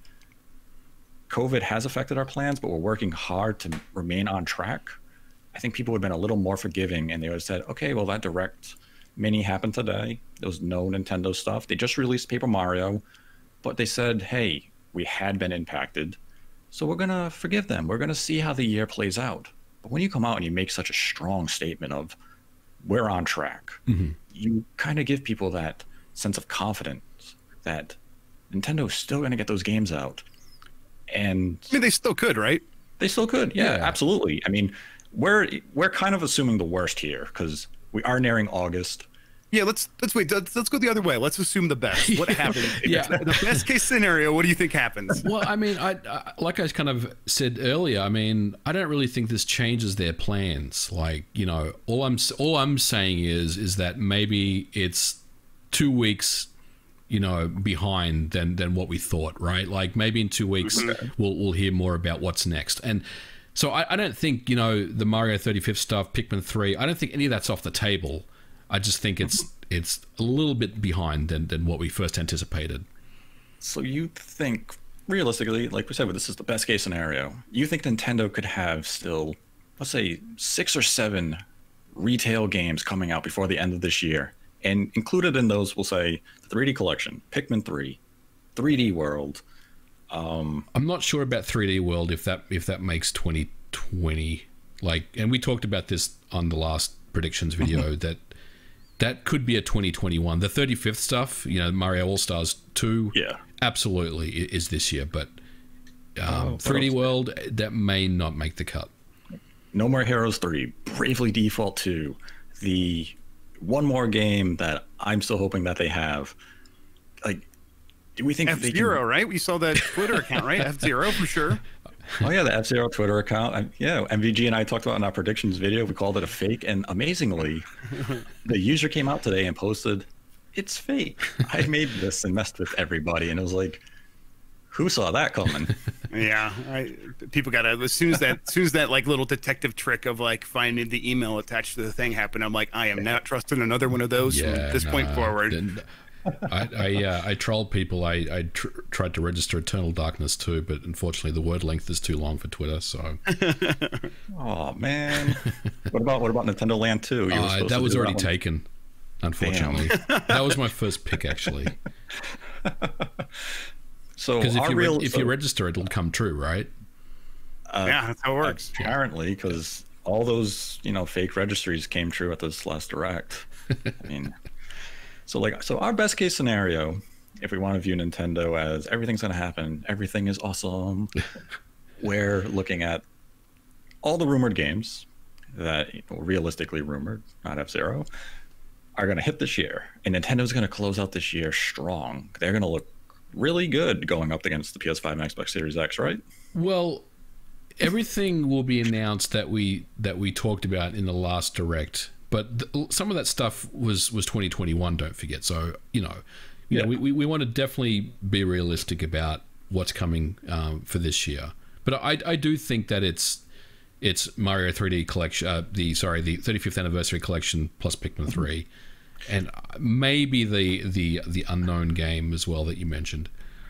COVID has affected our plans, but we're working hard to remain on track, I think people would have been a little more forgiving, and they would have said, okay, well, that direct mini happened today. There was no Nintendo stuff. They just released Paper Mario, but they said, hey, we had been impacted. So we're going to forgive them. We're going to see how the year plays out. But when you come out and you make such a strong statement of we're on track, mm-hmm. you kind of give people that sense of confidence that Nintendo's still going to get those games out. And I mean, they still could, right? They still could. Yeah, Yeah. absolutely. I mean, we're we're kind of assuming the worst here because we are nearing August. Yeah, let's let's wait. Let's, let's go the other way. Let's assume the best. What happens? Yeah. The best case scenario. What do you think happens? Well, I mean, I, I like I kind of said earlier. I mean, I don't really think this changes their plans. Like, you know, all I'm all I'm saying is is that maybe it's two weeks, you know, behind than than what we thought. Right? Like maybe in two weeks we'll we'll hear more about what's next. And so I, I don't think, you know, the Mario thirty-fifth stuff, Pikmin three. I don't think any of that's off the table. I just think it's it's a little bit behind than, than what we first anticipated. So you think, realistically, like we said, this is the best case scenario. You think Nintendo could have still, let's say, six or seven retail games coming out before the end of this year, and included in those, we'll say, the three D Collection, Pikmin three, three D World. Um, I'm not sure about three D World if that if that makes twenty twenty. Like, and we talked about this on the last predictions video that. That could be a twenty twenty-one. The thirty-fifth stuff, you know, Mario All-Stars two, yeah, absolutely is this year. But um, oh, three D World, that may not make the cut. No More Heroes three, Bravely Default two, the one more game that I'm still hoping that they have. Like, do we think F-Zero, can... right? We saw that Twitter account, right? F-Zero for sure. Oh yeah, the F-Zero Twitter account. I, yeah, M V G and I talked about in our predictions video. We called it a fake, and amazingly, the user came out today and posted, "It's fake. I made this and messed with everybody." And it was like, who saw that coming? Yeah, I, people gotta as soon as that as soon as that like little detective trick of like finding the email attached to the thing happened. I'm like, I am not trusting another one of those Yeah, from this nah, point forward. Then- I I, uh, I trolled people. I, I tr- tried to register Eternal Darkness too, but unfortunately the word length is too long for Twitter. So, Oh man, what about what about Nintendo Land two? You were uh, supposed that to was do already that one. taken. Unfortunately, that was my first pick actually. So Because if our you real, re- if so, you register, it'll come true, right? uh, Yeah, that's how it works. apparently, because all those you know fake registries came true at this last direct. I mean, so like so our best case scenario, if we want to view Nintendo as everything's going to happen, everything is awesome, we're looking at all the rumored games that you know, realistically rumored, not F-Zero, are going to hit this year, and Nintendo's going to close out this year strong. They're going to look really good going up against the P S five and Xbox Series X, right? Well, everything will be announced that we that we talked about in the last direct, but th- some of that stuff was was twenty twenty-one. Don't forget. So you know, you Yeah. know, we, we we want to definitely be realistic about what's coming um, for this year. But I I do think that it's it's Mario three D collection, uh, the sorry the thirty-fifth anniversary collection plus Pikmin three, and maybe the the the unknown game as well that you mentioned.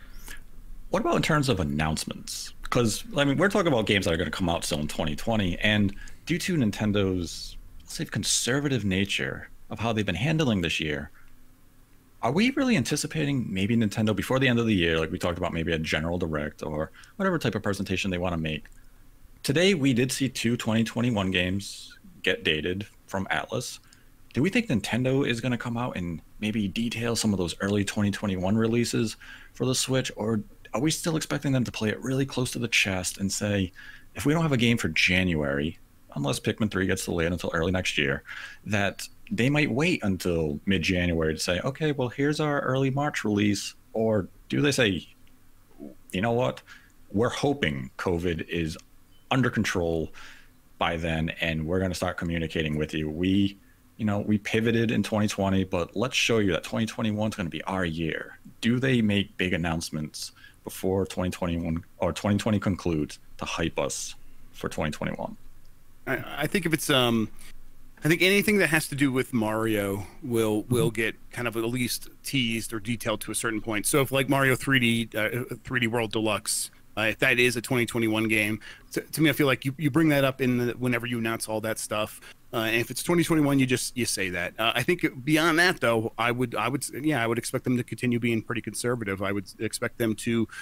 What about in terms of announcements? Because I mean, we're talking about games that are going to come out still in twenty twenty, and due to Nintendo's, let's say, conservative nature of how they've been handling this year, are we really anticipating maybe Nintendo before the end of the year, like we talked about, maybe a general direct or whatever type of presentation they want to make? Today, we did see two twenty twenty-one games get dated from Atlas. Do we think Nintendo is going to come out and maybe detail some of those early twenty twenty-one releases for the Switch, or are we still expecting them to play it really close to the chest and say, if we don't have a game for January, unless Pikmin three gets delayed until early next year, that they might wait until mid-January to say, okay, well, here's our early March release? Or do they say, you know what, we're hoping COVID is under control by then, and we're going to start communicating with you. We, you know, we pivoted in twenty twenty, but let's show you that twenty twenty-one is going to be our year. Do they make big announcements before twenty twenty-one or twenty twenty concludes to hype us for twenty twenty-one? I, I think if it's um, I think anything that has to do with Mario will will get kind of at least teased or detailed to a certain point. So if like Mario three D uh, three D World Deluxe, uh, if that is a twenty twenty-one game, to, to me I feel like you, you bring that up in the, whenever you announce all that stuff. Uh, and if it's twenty twenty-one, you just you say that. Uh, I think beyond that, though, I would I would yeah I would expect them to continue being pretty conservative. I would expect them to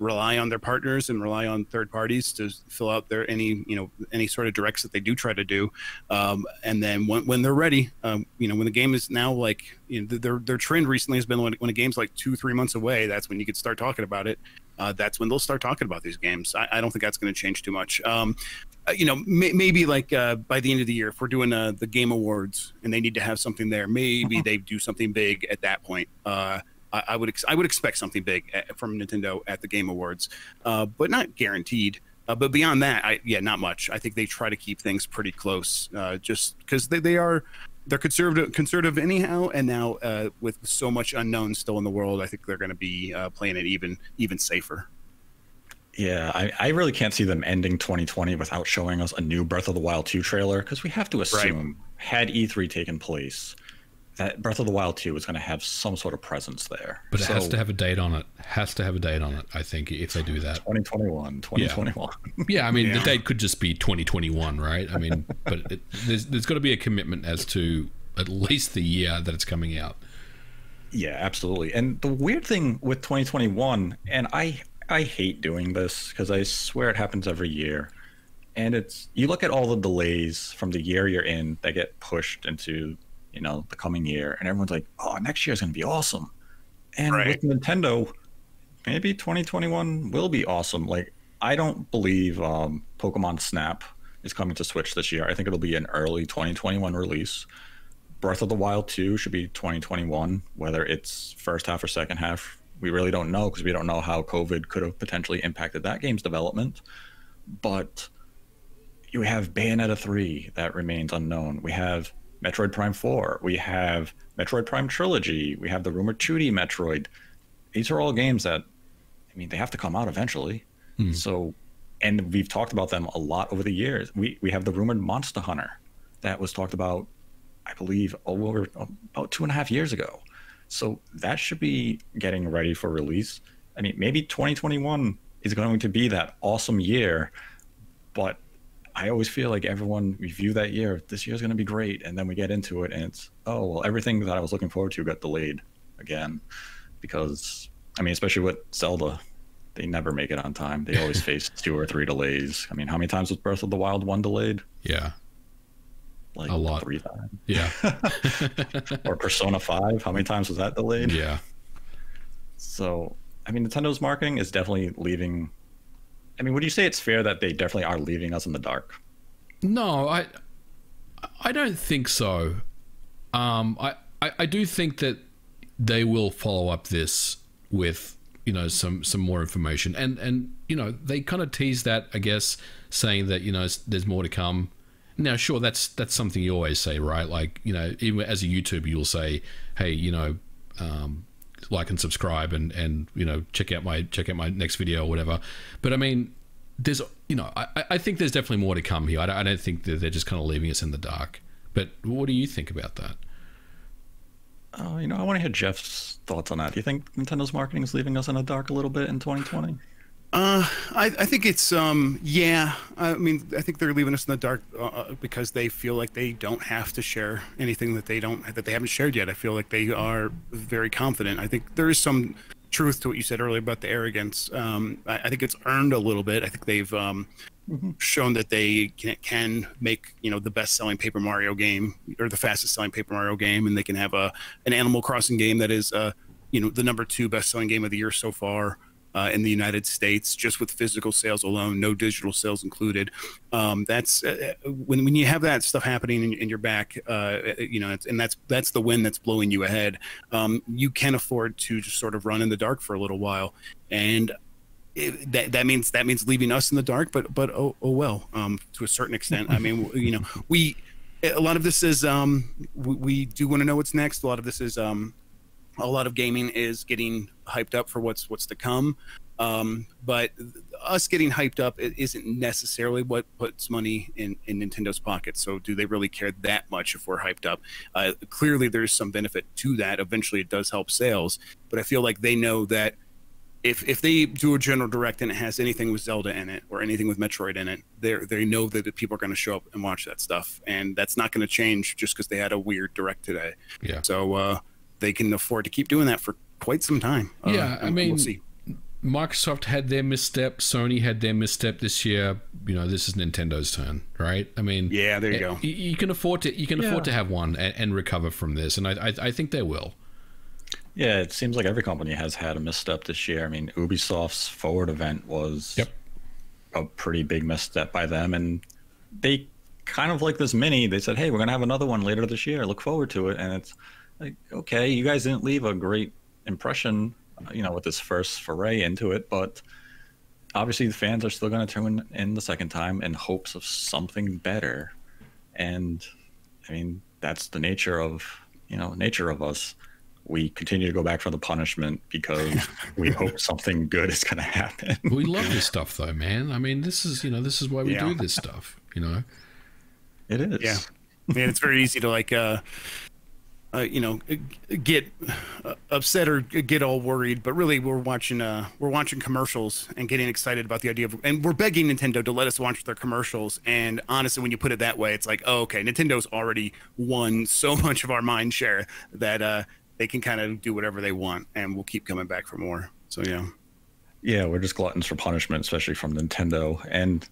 rely on their partners and rely on third parties to fill out their any you know any sort of directs that they do try to do, um, and then when, when they're ready, um, you know when the game is now like you know their their trend recently has been when, when a game's like two three months away, that's when you could start talking about it. Uh, that's when they'll start talking about these games. I, I don't think that's going to change too much. Um, uh, you know, may, maybe like uh, by the end of the year, if we're doing uh, the Game Awards and they need to have something there, maybe they do something big at that point. Uh, I, I would ex- I would expect something big at, from Nintendo at the Game Awards, uh, but not guaranteed. Uh, but beyond that, I, yeah, not much. I think they try to keep things pretty close, uh, just because they, they are they're conservative conservative anyhow, and now uh, with so much unknown still in the world, I think they're going to be uh, playing it even even safer. Yeah, I, I really can't see them ending twenty twenty without showing us a new Breath of the Wild two trailer, because we have to assume, right, had E three taken place, that Breath of the Wild two is going to have some sort of presence there. But it so, has to have a date on it. Has to have a date on it, I think, if they do that. twenty twenty-one, twenty twenty-one. Yeah, yeah I mean, yeah. the date could just be twenty twenty-one, right? I mean, but it, there's, there's got to be a commitment as to at least the year that it's coming out. Yeah, absolutely. And the weird thing with twenty twenty-one, and I I hate doing this because I swear it happens every year, and it's you look at all the delays from the year you're in that get pushed into, you know, the coming year, and everyone's like, oh, next year is going to be awesome. And right. with Nintendo, maybe twenty twenty-one will be awesome. Like, I don't believe um, Pokemon Snap is coming to Switch this year. I think it'll be an early twenty twenty-one release. Breath of the Wild two should be twenty twenty-one, whether it's first half or second half. We really don't know because we don't know how COVID could have potentially impacted that game's development. But you have Bayonetta three that remains unknown. We have Metroid Prime four. We have Metroid Prime Trilogy. We have the rumored two D Metroid. These are all games that, I mean, they have to come out eventually. Hmm. So, and we've talked about them a lot over the years. We we have the rumored Monster Hunter that was talked about, I believe, over about two and a half years ago. So that should be getting ready for release. I mean, maybe twenty twenty-one is going to be that awesome year, but I always feel like everyone review that year, this year's going to be great. And then we get into it and it's, oh, well, everything that I was looking forward to got delayed again. Because, I mean, especially with Zelda, they never make it on time. They always face two or three delays. I mean, how many times was Breath of the Wild one delayed? Yeah. Like a lot. Three times. Yeah. Or Persona five, how many times was that delayed? Yeah. So, I mean, Nintendo's marketing is definitely leaving. I mean, would you say it's fair that they definitely are leaving us in the dark? No, I I don't think so. Um, I, I, I do think that they will follow up this with, you know, some, some more information. And, and, you know, they kind of tease that, I guess, saying that, you know, there's more to come. Now, sure, that's that's something you always say, right? Like, you know, even as a YouTuber, you'll say, hey, you know, um, like and subscribe and, and, you know, check out my check out my next video or whatever. But I mean, there's, you know, I, I think there's definitely more to come here. I don't, I don't think that they're just kind of leaving us in the dark. But what do you think about that? Oh, you know, I want to hear Jeff's thoughts on that. Do you think Nintendo's marketing is leaving us in the dark a little bit in twenty twenty? Uh, I, I think it's, um, yeah, I mean, I think they're leaving us in the dark uh, because they feel like they don't have to share anything that they don't, that they haven't shared yet. I feel like they are very confident. I think there is some truth to what you said earlier about the arrogance. Um, I, I think it's earned a little bit. I think they've, um, mm-hmm. shown that they can, can make, you know, the best selling Paper Mario game or the fastest selling Paper Mario game. And they can have a, an Animal Crossing game that is, uh, you know, the number two best selling game of the year so far. Uh, in the United States, just with physical sales alone, no digital sales included. Um, that's uh, when when you have that stuff happening in, in your back, uh, you know, it's, and that's that's the wind that's blowing you ahead. Um, you can afford to just sort of run in the dark for a little while, and it, that that means that means leaving us in the dark. But but oh oh well, um, to a certain extent. I mean, you know, we a lot of this is um, we, we do want to know what's next. A lot of this is um, a lot of gaming is getting hyped up for what's what's to come, um, but us getting hyped up it isn't necessarily what puts money in, in Nintendo's pocket. So do they really care that much if we're hyped up? Uh, clearly there's some benefit to that. Eventually it does help sales, but I feel like they know that if if they do a general direct and it has anything with Zelda in it or anything with Metroid in it, they they know that the people are going to show up and watch that stuff, and that's not going to change just because they had a weird direct today. Yeah. So uh, they can afford to keep doing that for quite some time. Yeah, uh, I mean, we'll see. Microsoft had their misstep, Sony had their misstep this year. You know, this is Nintendo's turn, right? I mean, yeah, there you go. You, you can afford to you can yeah. afford to have one and, and recover from this, and I, I I think they will. Yeah, it seems like every company has had a misstep this year. I mean, Ubisoft's Forward event was yep. a pretty big misstep by them, and they kind of like this mini. They said, "Hey, we're gonna have another one later this year. Look forward to it." And it's like, okay, you guys didn't leave a great impression, you know, with this first foray into it, but obviously the fans are still going to tune in the second time in hopes of something better. And I mean, that's the nature of, you know, nature of us. We continue to go back for the punishment because we hope something good is going to happen. We love this stuff though, man. I mean, this is, you know, this is why we yeah. do this stuff, you know? It is. Yeah. I mean, it's very easy to like, uh, Uh, you know, get uh, upset or get all worried, but really we're watching uh, we're watching commercials and getting excited about the idea of, and we're begging Nintendo to let us watch their commercials. And honestly, when you put it that way, it's like, oh, okay, Nintendo's already won so much of our mind share that uh, they can kind of do whatever they want, and we'll keep coming back for more. So yeah, yeah, we're just gluttons for punishment, especially from Nintendo. And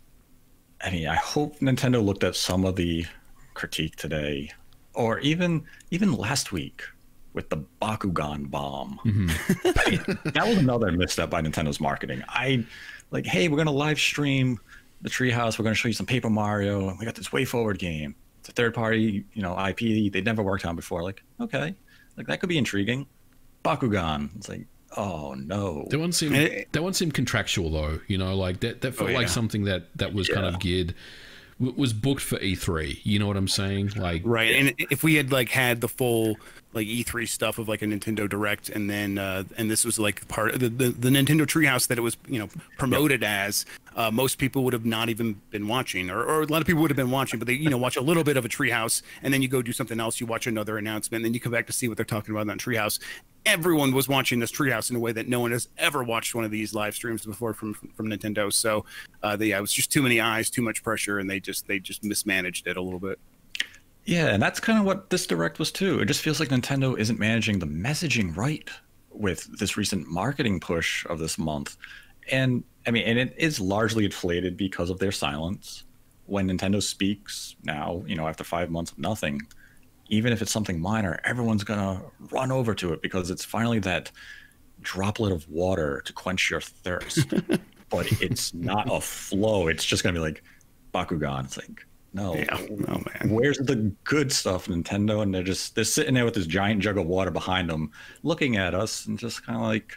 I mean, I hope Nintendo looked at some of the critique today. Or even even last week with the Bakugan bomb. Mm-hmm. I mean, that was another misstep by Nintendo's marketing. I like, hey, we're gonna live stream the Treehouse. We're gonna show you some Paper Mario. We got this Way Forward game. It's a third party, you know, I P they'd never worked on before. Like, okay, like that could be intriguing. Bakugan. It's like, oh no. That one seemed it, that one seemed contractual though. You know, like that that felt oh, yeah. like something that that was yeah. kind of geared. Was booked for E three, you know what I'm saying? Like, right. And if we had like had the full like E three stuff of like a Nintendo Direct, and then uh, and this was like part of the, the the Nintendo Treehouse that it was, you know, promoted yep. as, uh, most people would have not even been watching, or, or a lot of people would have been watching, but they, you know, watch a little bit of a Treehouse, and then you go do something else, you watch another announcement, and then you come back to see what they're talking about in that Treehouse. Everyone was watching this Treehouse in a way that no one has ever watched one of these live streams before from from Nintendo. So, uh, they, yeah, it was just too many eyes, too much pressure, and they just they just mismanaged it a little bit. Yeah, and that's kind of what this Direct was too. It just feels like Nintendo isn't managing the messaging right with this recent marketing push of this month. And I mean, and it is largely inflated because of their silence. When Nintendo speaks now, you know, after five months of nothing, even if it's something minor, everyone's gonna run over to it because it's finally that droplet of water to quench your thirst. But it's not a flow. It's just gonna be like Bakugan. It's like, no, yeah. oh, man. Where's the good stuff, Nintendo? And they're just they're sitting there with this giant jug of water behind them, looking at us and just kind of like,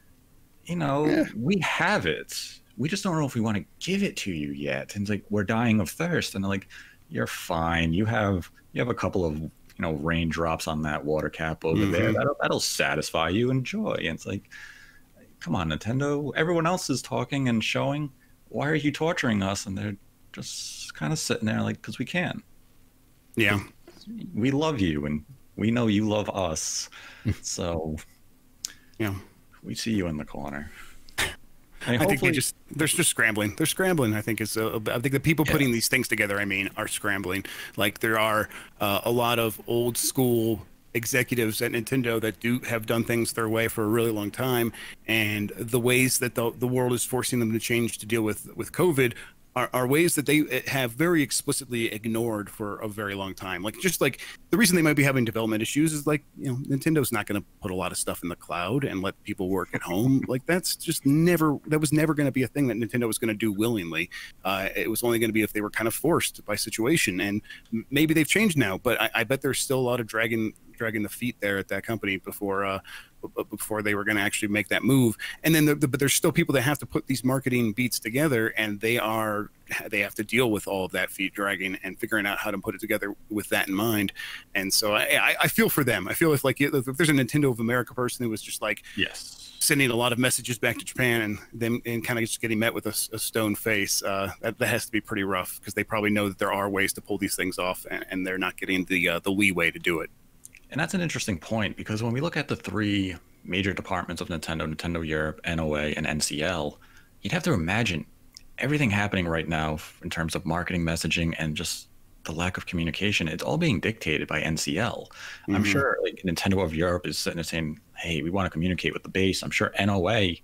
you know, yeah. we have it. We just don't know if we want to give it to you yet. And it's like, we're dying of thirst. And they're like, you're fine. You have you have a couple of, you know, raindrops on that water cap over mm-hmm. there. That'll that'll satisfy you. Enjoy. And it's like, come on, Nintendo. Everyone else is talking and showing. Why are you torturing us? And they're just kind of sitting there like, because we can. Yeah. We love you, and we know you love us. So, yeah, we see you in the corner. I, mean, I think they just they're just scrambling. They're scrambling. I think is uh, I think the people yeah. putting these things together, I mean, are scrambling. Like there are uh, a lot of old school executives at Nintendo that do have done things their way for a really long time, and the ways that the the world is forcing them to change to deal with with COVID Are, are ways that they have very explicitly ignored for a very long time. Like just like the reason they might be having development issues is like, you know, Nintendo's not going to put a lot of stuff in the cloud and let people work at home. Like that's just never, that was never going to be a thing that Nintendo was going to do willingly. Uh, it was only going to be if they were kind of forced by situation, and maybe they've changed now, but I, I bet there's still a lot of dragging, dragging the feet there at that company before, uh, before they were going to actually make that move. And then the, the, but there's still people that have to put these marketing beats together, and they are they have to deal with all of that feet dragging and figuring out how to put it together with that in mind. And so I, I, I feel for them. I feel if like if there's a Nintendo of America person who was just like yes sending a lot of messages back to Japan and them and kind of just getting met with a, a stone face, uh, that, that has to be pretty rough, because they probably know that there are ways to pull these things off, and, and they're not getting the uh, the leeway to do it. And that's an interesting point, because when we look at the three major departments of Nintendo, Nintendo Europe, N O A, and N C L, you'd have to imagine everything happening right now in terms of marketing, messaging, and just the lack of communication. It's all being dictated by N C L. Mm-hmm. I'm sure like Nintendo of Europe is sitting there saying, hey, we want to communicate with the base. I'm sure N O A,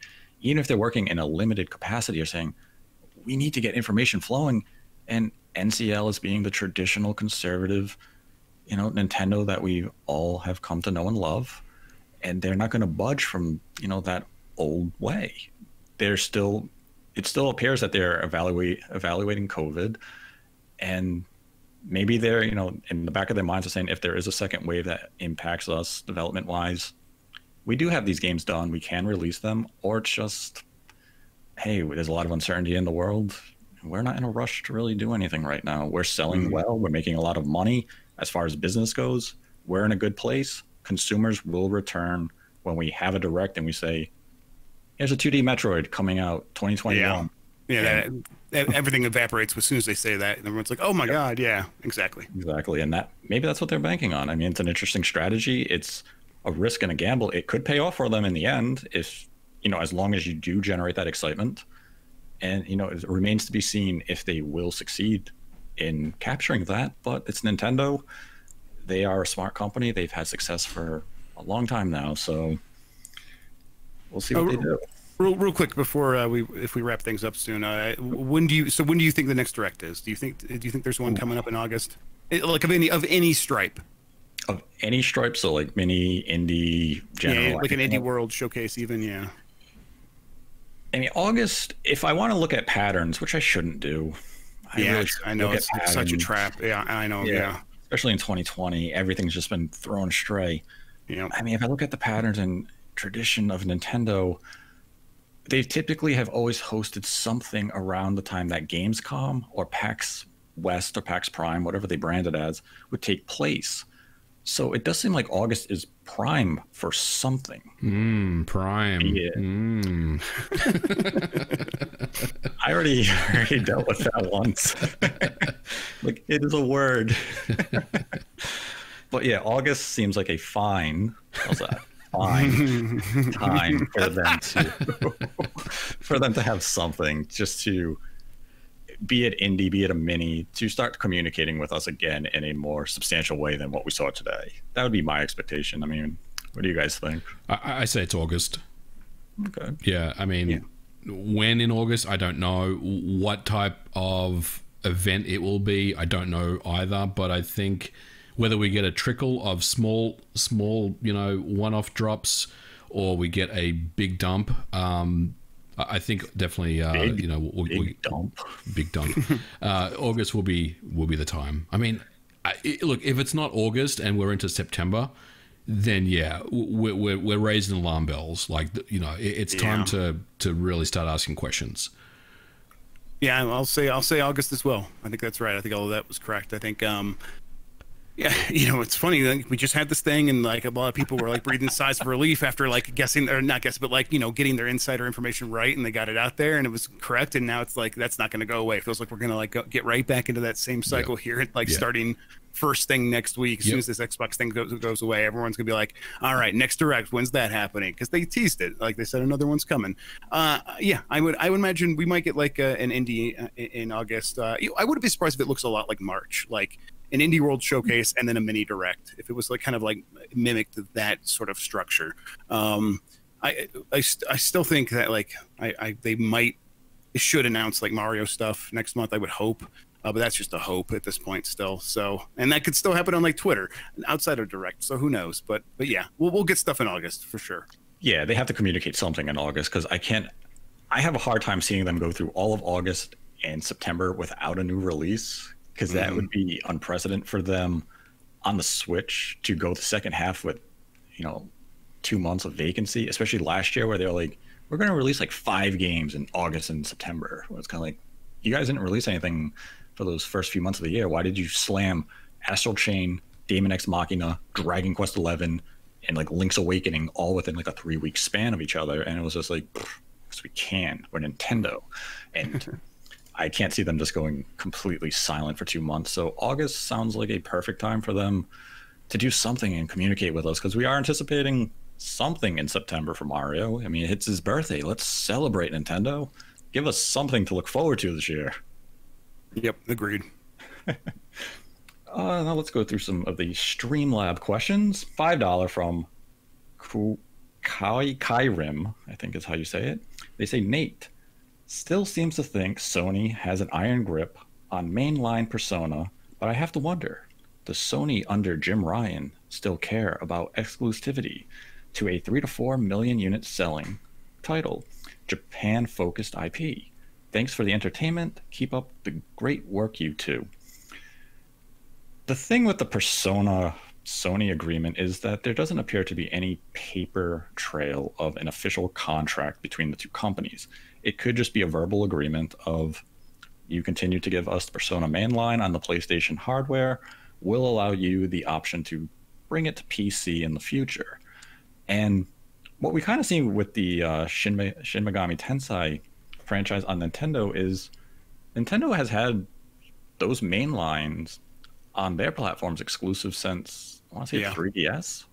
even if they're working in a limited capacity, are saying we need to get information flowing. And N C L is being the traditional conservative, you know, Nintendo that we all have come to know and love. And they're not going to budge from, you know, that old way. They're still, it still appears that they're evaluate, evaluating COVID. And maybe they're, you know, in the back of their minds are saying if there is a second wave that impacts us development wise, we do have these games done. We can release them. Or it's just, hey, there's a lot of uncertainty in the world. We're not in a rush to really do anything right now. We're selling mm-hmm. well. We're making a lot of money as far as business goes. We're in a good place. Consumers will return when we have a direct and we say, here's a two D Metroid coming out twenty twenty-one. Yeah, yeah that, that, everything evaporates as soon as they say that. And everyone's like, oh my yep. God, yeah, exactly. Exactly. And that maybe that's what they're banking on. I mean, it's an interesting strategy. It's a risk and a gamble. It could pay off for them in the end if, you know, as long as you do generate that excitement. And, you know, it remains to be seen if they will succeed in capturing that. But it's Nintendo. They are a smart company. They've had success for a long time now. So we'll see what oh, they do. Real, real quick before uh, we, if we wrap things up soon, uh, when do you? So when do you think the next direct is? Do you think? Do you think there's one coming up in August? It, like of any of any stripe? Of any stripe, so like mini, indie, general, yeah, like an indie world showcase, even yeah. I mean, August. If I want to look at patterns, which I shouldn't do. I yeah, really I know it's, it's such a trap. Yeah, I know. Yeah. yeah. Especially in twenty twenty, everything's just been thrown astray. Yeah. I mean, if I look at the patterns and tradition of Nintendo, they typically have always hosted something around the time that Gamescom or PAX West or PAX Prime, whatever they brand it as, would take place. So it does seem like August is prime for something. Mm, prime. Yeah. Mm. I already, already dealt with that once. Like, it is a word. But yeah, August seems like a fine. How's that? Fine time for them to for them to have something, just to be it indie, be it a mini, to start communicating with us again in a more substantial way than what we saw today. That would be my expectation. I mean, what do you guys think? I, I say it's August. Okay. Yeah, I mean, yeah. When in August, I don't know. What type of event it will be, I don't know either. But I think whether we get a trickle of small, small, you know, one-off drops, or we get a big dump, um, I think definitely, uh, big, you know, we'll, big we'll, dump, big dump. uh, August will be will be the time. I mean, I, it, look, if it's not August and we're into September, then yeah, we're we're, we're raising alarm bells. Like, you know, it, it's time yeah. to to really start asking questions. Yeah, I'll say I'll say August as well. I think that's right. I think all of that was correct. I think. Um, Yeah, you know, it's funny. Like, we just had this thing, and like a lot of people were like breathing sighs of relief after like guessing, or not guessing, but like, you know, getting their insider information right, and they got it out there, and it was correct. And now it's like that's not going to go away. It feels like we're going to like go, get right back into that same cycle yeah. here, like yeah. starting first thing next week. As yep. soon as this Xbox thing goes, goes away, everyone's going to be like, all right, next direct, when's that happening? Because they teased it, like they said another one's coming. Uh, yeah, I would I would imagine we might get like uh, an indie uh, in August. Uh, I wouldn't be surprised if it looks a lot like March, like an Indie World Showcase and then a mini direct, if it was like kind of like mimicked that sort of structure. Um, I, I, st I still think that like I, I they might they should announce like Mario stuff next month. I would hope, uh, but that's just a hope at this point still. So, and that could still happen on like Twitter outside of direct. So who knows? But but yeah, we'll we'll get stuff in August for sure. Yeah, they have to communicate something in August, because I can't. I have a hard time seeing them go through all of August and September without a new release. Because that mm-hmm. would be unprecedented for them on the Switch to go the second half with, you know, two months of vacancy, especially last year where they were like, we're going to release like five games in August and September. It's kind of like, you guys didn't release anything for those first few months of the year. Why did you slam Astral Chain, Daemon X Machina, Dragon Quest eleven, and like Link's Awakening all within like a three week span of each other? And it was just like, because we can. We're Nintendo. And I can't see them just going completely silent for two months. So August sounds like a perfect time for them to do something and communicate with us, because we are anticipating something in September for Mario. I mean, it's his birthday. Let's celebrate, Nintendo. Give us something to look forward to this year. Yep, agreed. uh, now let's go through some of the Streamlab questions. five dollars from Kai Kairim, I think is how you say it. They say Nate still seems to think Sony has an iron grip on mainline Persona, but I have to wonder, does Sony under Jim Ryan still care about exclusivity to a three to four million unit selling title, Japan-focused I P? Thanks for the entertainment. Keep up the great work, you two. The thing with the Persona Sony agreement is that there doesn't appear to be any paper trail of an official contract between the two companies. It could just be a verbal agreement of, you continue to give us the Persona mainline on the PlayStation hardware, we'll allow you the option to bring it to P C in the future. And what we kind of see with the uh, Shin, Me- Shin Megami Tensei franchise on Nintendo is Nintendo has had those mainlines on their platforms exclusive since, I want to say, yeah. three D S.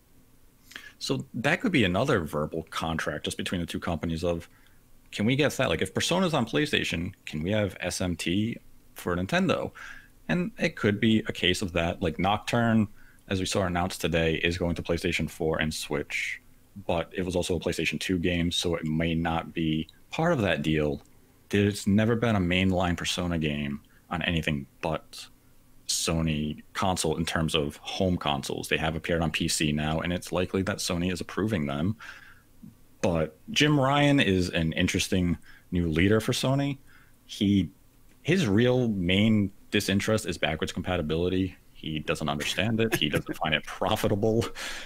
So that could be another verbal contract just between the two companies of, can we get that? Like, if Persona's on PlayStation, can we have S M T for Nintendo? And it could be a case of that. Like, Nocturne, as we saw announced today, is going to PlayStation four and Switch, but it was also a PlayStation two game, so it may not be part of that deal. There's never been a mainline Persona game on anything but Sony console in terms of home consoles. They have appeared on P C now, and it's likely that Sony is approving them. But Jim Ryan is an interesting new leader for Sony. He, his real main disinterest is backwards compatibility. He doesn't understand it. He doesn't find it profitable.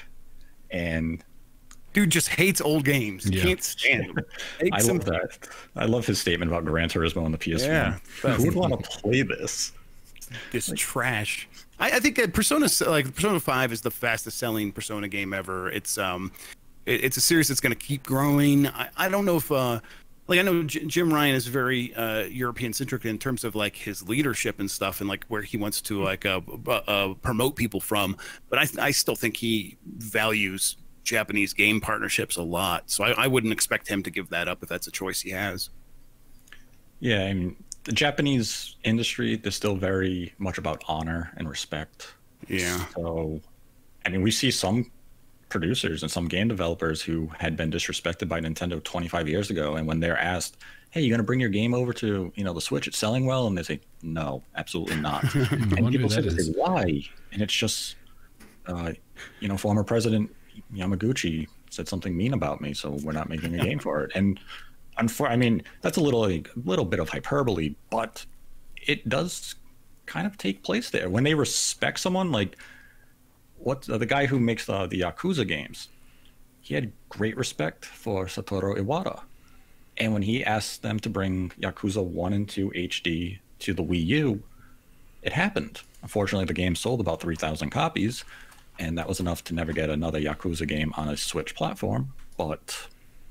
And dude just hates old games. Yeah. Can't stand them. I love that. I love his statement about Gran Turismo on the P S one. Yeah, who would want to play this? This like, trash. I, I think that Persona, like Persona five, is the fastest selling Persona game ever. It's um, it, it's a series that's going to keep growing. I, I don't know if uh, like I know J- Jim Ryan is very uh, European centric in terms of like his leadership and stuff, and like where he wants to like uh, uh promote people from. But I I still think he values Japanese game partnerships a lot. So I, I wouldn't expect him to give that up if that's a choice he has. Yeah, I mean, the Japanese industry is still very much about honor and respect. Yeah. So, I mean, we see some producers and some game developers who had been disrespected by Nintendo twenty-five years ago, and when they're asked, "Hey, you going to bring your game over to, you know, the Switch? It's selling well," and they say, "No, absolutely not." And people say, "Why?" And it's just, uh, you know, former President Yamaguchi said something mean about me, so we're not making a game for it. And unfor- I mean, that's a little, a little bit of hyperbole, but it does kind of take place there when they respect someone. Like, what uh, the guy who makes the the Yakuza games, he had great respect for Satoru Iwata, and when he asked them to bring Yakuza one and two H D to the Wii U, it happened. Unfortunately, the game sold about three thousand copies, and that was enough to never get another Yakuza game on a Switch platform. But,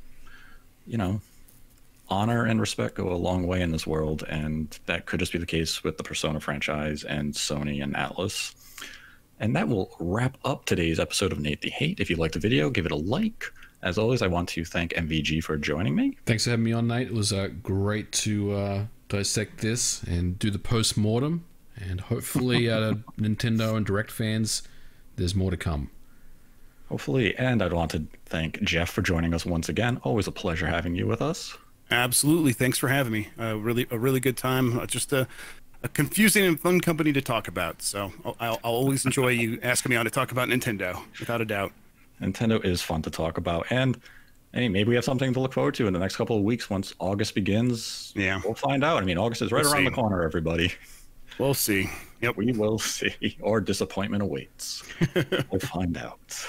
you know, honor and respect go a long way in this world, and that could just be the case with the Persona franchise and Sony and Atlas. And that will wrap up today's episode of Nate the Hate. If you liked the video, give it a like. As always, I want to thank M V G for joining me. Thanks for having me on, Nate. It was uh, great to uh, dissect this and do the post-mortem. And hopefully, uh, Nintendo and Direct fans, there's more to come. Hopefully. And I'd want to thank Jeff for joining us once again. Always a pleasure having you with us. Absolutely. Thanks for having me. Uh, really, a really good time. Uh, just a, a confusing and fun company to talk about. So I'll, I'll always enjoy you asking me on to talk about Nintendo, without a doubt. Nintendo is fun to talk about. And hey, maybe we have something to look forward to in the next couple of weeks once August begins. Yeah. We'll find out. I mean, August is right we'll around see. the corner, everybody. We'll see. Yep. We will see. Or disappointment awaits. We'll find out.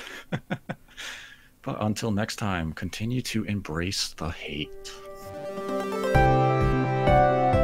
But until next time, continue to embrace the hate.